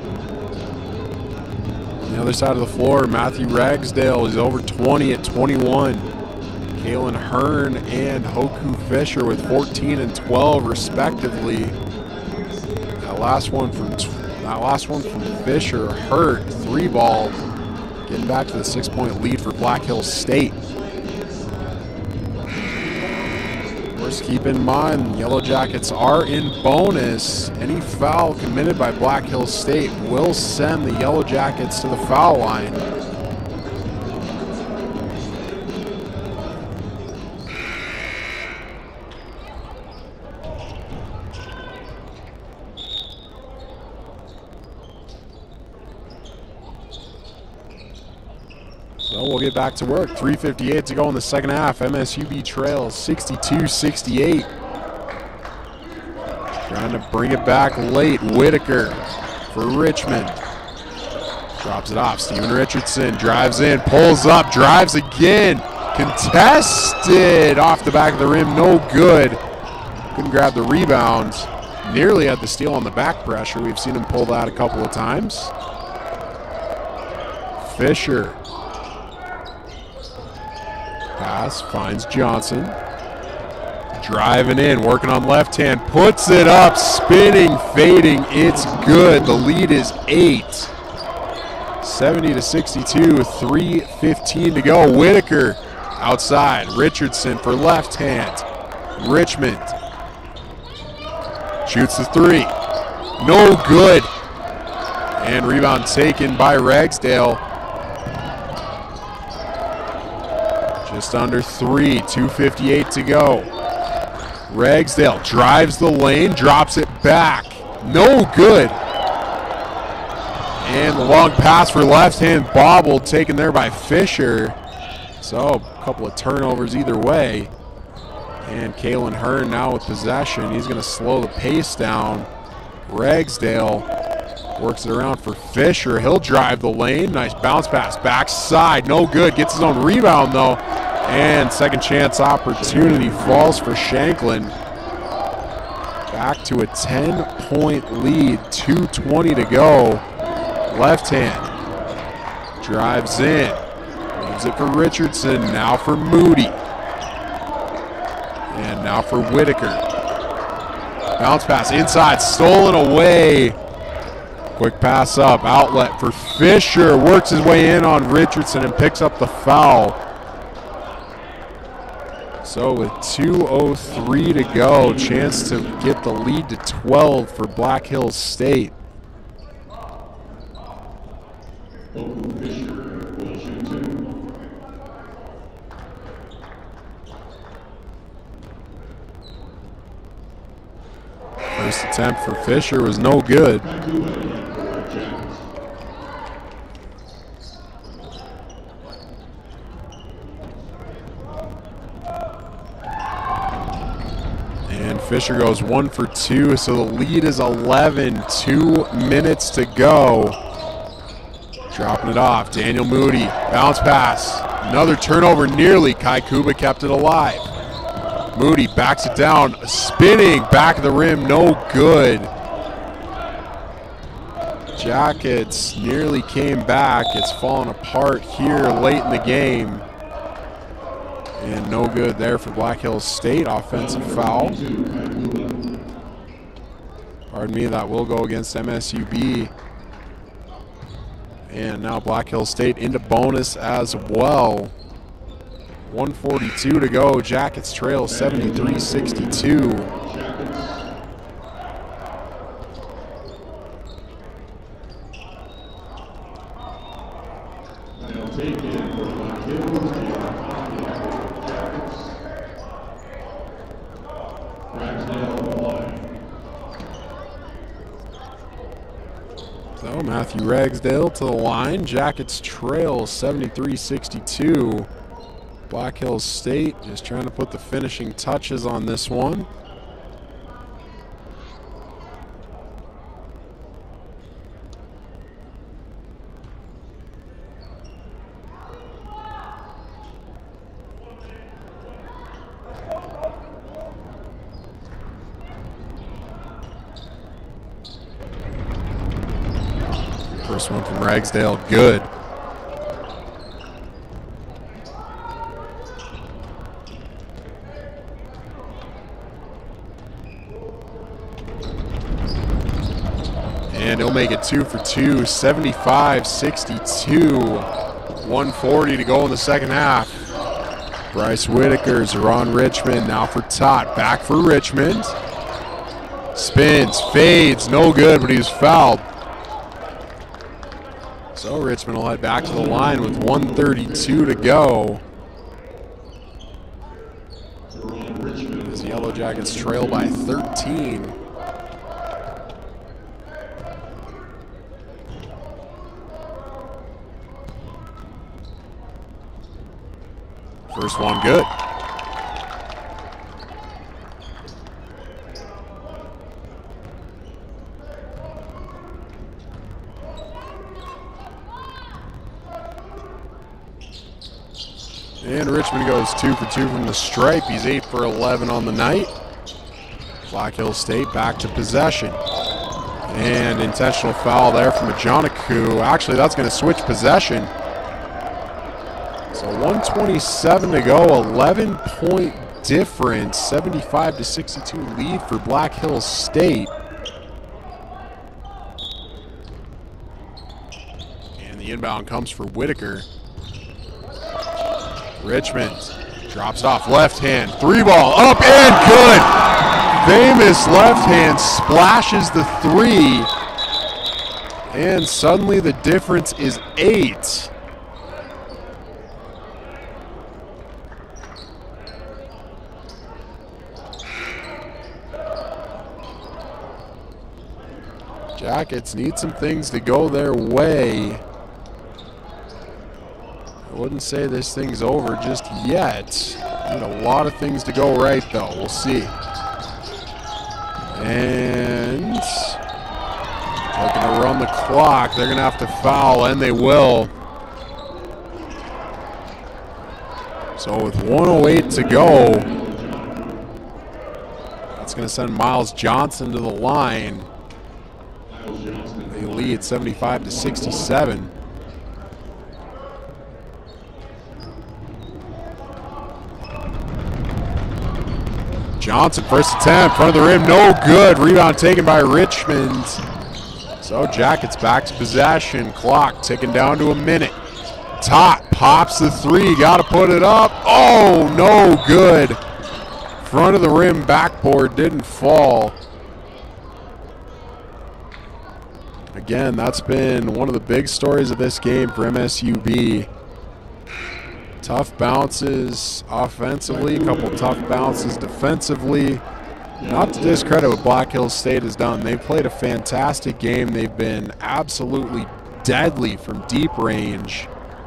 On the other side of the floor, Matthew Ragsdale is over twenty at twenty-one. Kalen Hearn and Hoku Fisher with fourteen and twelve respectively. That last one from that last one from Fisher hurt. Three ball, getting back to the six-point lead for Black Hills State. course, keep in mind, Yellow Jackets are in bonus. Any foul committed by Black Hills State will send the Yellow Jackets to the foul line. So we'll get back to work. three fifty-eight to go in the second half. M S U B trails sixty-two sixty-eight. Trying to bring it back late. Whitaker for Richmond. Drops it off. Steven Richardson drives in, pulls up, drives again. Contested off the back of the rim. No good. Couldn't grab the rebound. Nearly had the steal on the back pressure. We've seen him pull that a couple of times. Fisher. Pass, finds Johnson. Driving in, working on left hand, puts it up, spinning, fading, it's good. The lead is eight. seventy to sixty-two, three fifteen to go. Whitaker outside, Richardson for left hand. Richmond shoots the three, no good. And rebound taken by Ragsdale. Just under three, two fifty-eight to go. Ragsdale drives the lane, drops it back. No good. And the long pass for left-hand bobbled, taken there by Fisher. So a couple of turnovers either way. And Kalen Hearn now with possession. He's going to slow the pace down. Ragsdale works it around for Fisher. He'll drive the lane. Nice bounce pass. Backside. No good. Gets his own rebound, though. And second chance opportunity falls for Shanklin. Back to a ten-point lead. two twenty to go. Left hand. Drives in. Leaves it for Richardson. Now for Moody. And now for Whitaker. Bounce pass inside. Stolen away. Quick pass up, outlet for Fisher, works his way in on Richardson and picks up the foul. So with two oh three to go, chance to get the lead to twelve for Black Hills State. First attempt for Fisher was no good. And Fisher goes one for two, so the lead is eleven. Two minutes to go. Dropping it off. Daniel Moody. Bounce pass. Another turnover nearly. Kai Kuba kept it alive. Moody backs it down. Spinning. Back of the rim. No good. Jackets nearly came back. It's fallen apart here late in the game. And no good there for Black Hills State. Offensive foul. Pardon me, that will go against M S U B. And now Black Hills State into bonus as well. one forty-two to go. Jackets trail seventy-three sixty-two. So Matthew Ragsdale to the line. Jackets trail seventy-three sixty-two. Black Hills State just trying to put the finishing touches on this one. First one from Ragsdale, good. And he'll make it two for two, seventy-five sixty-two. one forty to go in the second half. Bryce Whitaker's on Richmond, now for Tot, back for Richmond. Spins, fades, no good, but he was fouled. So Richmond will head back to the line with one thirty-two to go. As the Yellow Jackets trail by thirteen. First one good. And Richmond goes two for two from the stripe. He's eight for eleven on the night. Black Hills State back to possession. And intentional foul there from Ajanaku. Actually, that's going to switch possession. So one twenty-seven to go, eleven point difference, seventy-five to sixty-two lead for Black Hills State. And the inbound comes for Whitaker. Richmond drops off left hand, three ball, up and good. Famous left hand splashes the three. And suddenly the difference is eight. Jackets need some things to go their way. I wouldn't say this thing's over just yet. Need a lot of things to go right, though. We'll see. And looking to run the clock. They're going to have to foul, and they will. So with one oh eight to go, that's going to send Miles Johnson to the line. They lead seventy-five to sixty-seven. Johnson, first attempt, front of the rim, no good. Rebound taken by Richmond. So Jackets back to possession. Clock ticking down to a minute. Tot pops the three, got to put it up. Oh, no good. Front of the rim backboard didn't fall. Again, that's been one of the big stories of this game for M S U B. Tough bounces offensively, a couple tough bounces defensively. Not to discredit what Black Hills State has done. They've played a fantastic game. They've been absolutely deadly from deep range.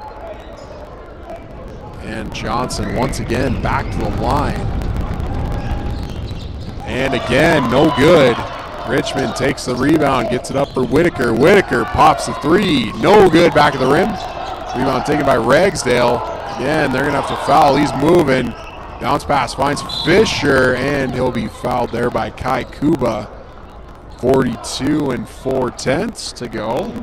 And Johnson once again back to the line. And again, no good. Richmond takes the rebound, gets it up for Whitaker. Whitaker pops the three, no good, back of the rim. Rebound taken by Ragsdale. Again, they're going to have to foul. He's moving. Bounce pass finds Fisher, and he'll be fouled there by Kai Kuba. forty-two and four tenths to go.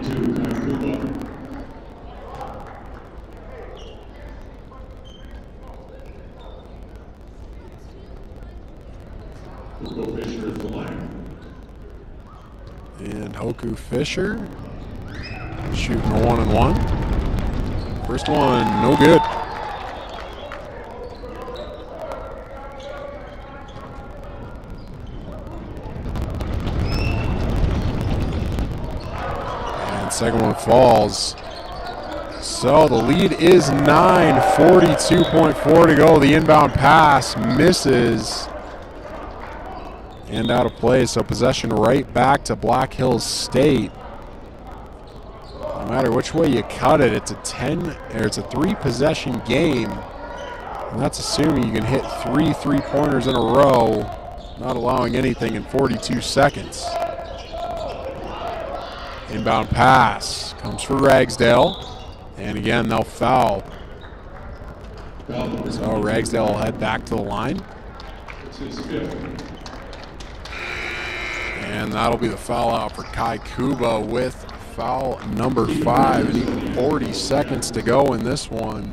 And Hoku Fisher shooting a one and one. First one, no good. And second one falls. So the lead is nine, forty-two point four to go. The inbound pass misses. And out of play, so possession right back to Black Hills State. No matter which way you cut it, it's a ten or it's a three possession game. And that's assuming you can hit three three-pointers in a row, not allowing anything in forty-two seconds. Inbound pass comes for Ragsdale. And again, they'll foul. So Ragsdale will head back to the line. And that'll be the foul out for Kai Kuba with foul number five. And even forty seconds to go in this one.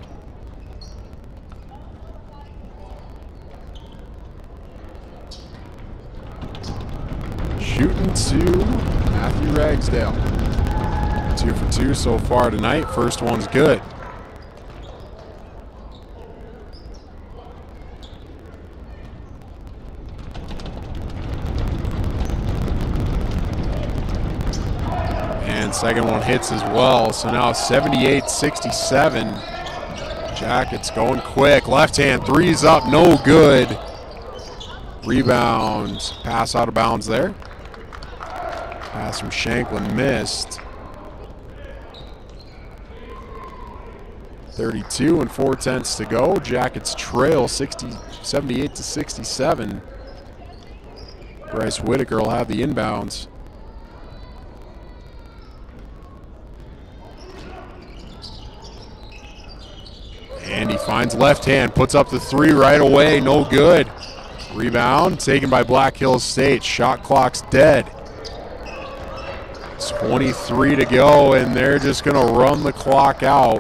Shooting to Matthew Ragsdale. Two for two so far tonight. First one's good. And second one hits as well. So now seventy-eight sixty-seven. Jackets going quick. Left hand, three's up, no good. Rebound, pass out of bounds there. Pass from Shanklin missed. thirty-two and four tenths to go. Jackets trail sixty, seventy-eight to sixty-seven. Bryce Whitaker will have the inbounds. And he finds left hand, puts up the three right away, no good. Rebound taken by Black Hills State. Shot clock's dead. twenty-three to go, and they're just going to run the clock out.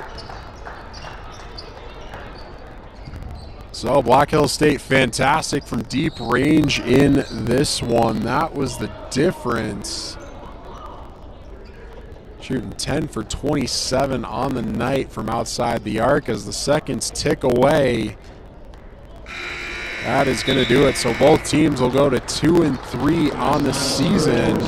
So Black Hills State, fantastic from deep range in this one. That was the difference. Shooting ten for twenty-seven on the night from outside the arc as the seconds tick away. That is going to do it. So both teams will go to two and three on the season.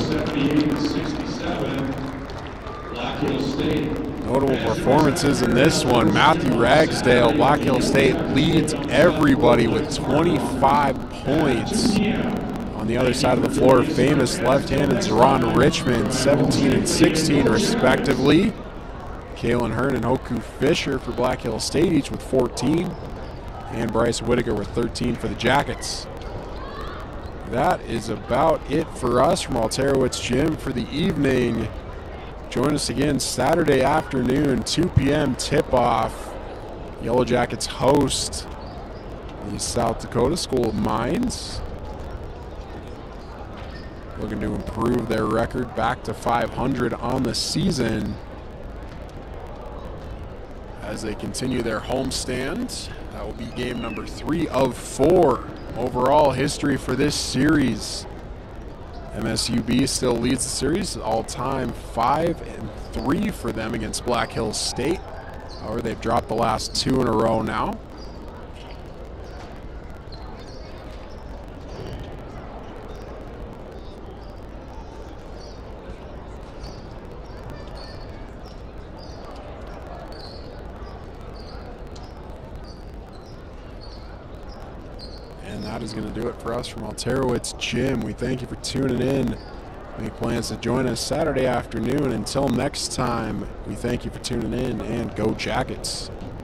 Notable performances in this one. Matthew Ragsdale, Black Hills State leads everybody with twenty-five points. On the other side of the floor, famous left-handed Zeron Richmond, seventeen and sixteen respectively. Kalen Hearn and Hoku Fisher for Black Hills State, each with fourteen. And Bryce Whitaker with thirteen for the Jackets. That is about it for us from Alterowitz Gym for the evening. Join us again Saturday afternoon, two P M tip-off. Yellow Jackets host the South Dakota School of Mines. Looking to improve their record back to five hundred on the season as they continue their homestand. That will be game number three of four. Overall history for this series. M S U B still leads the series, all-time five and three for them against Black Hills State. However, they've dropped the last two in a row now. That is going to do it for us from Alterowitz Gym. We thank you for tuning in. Make plans to join us Saturday afternoon. Until next time, we thank you for tuning in, and go Jackets.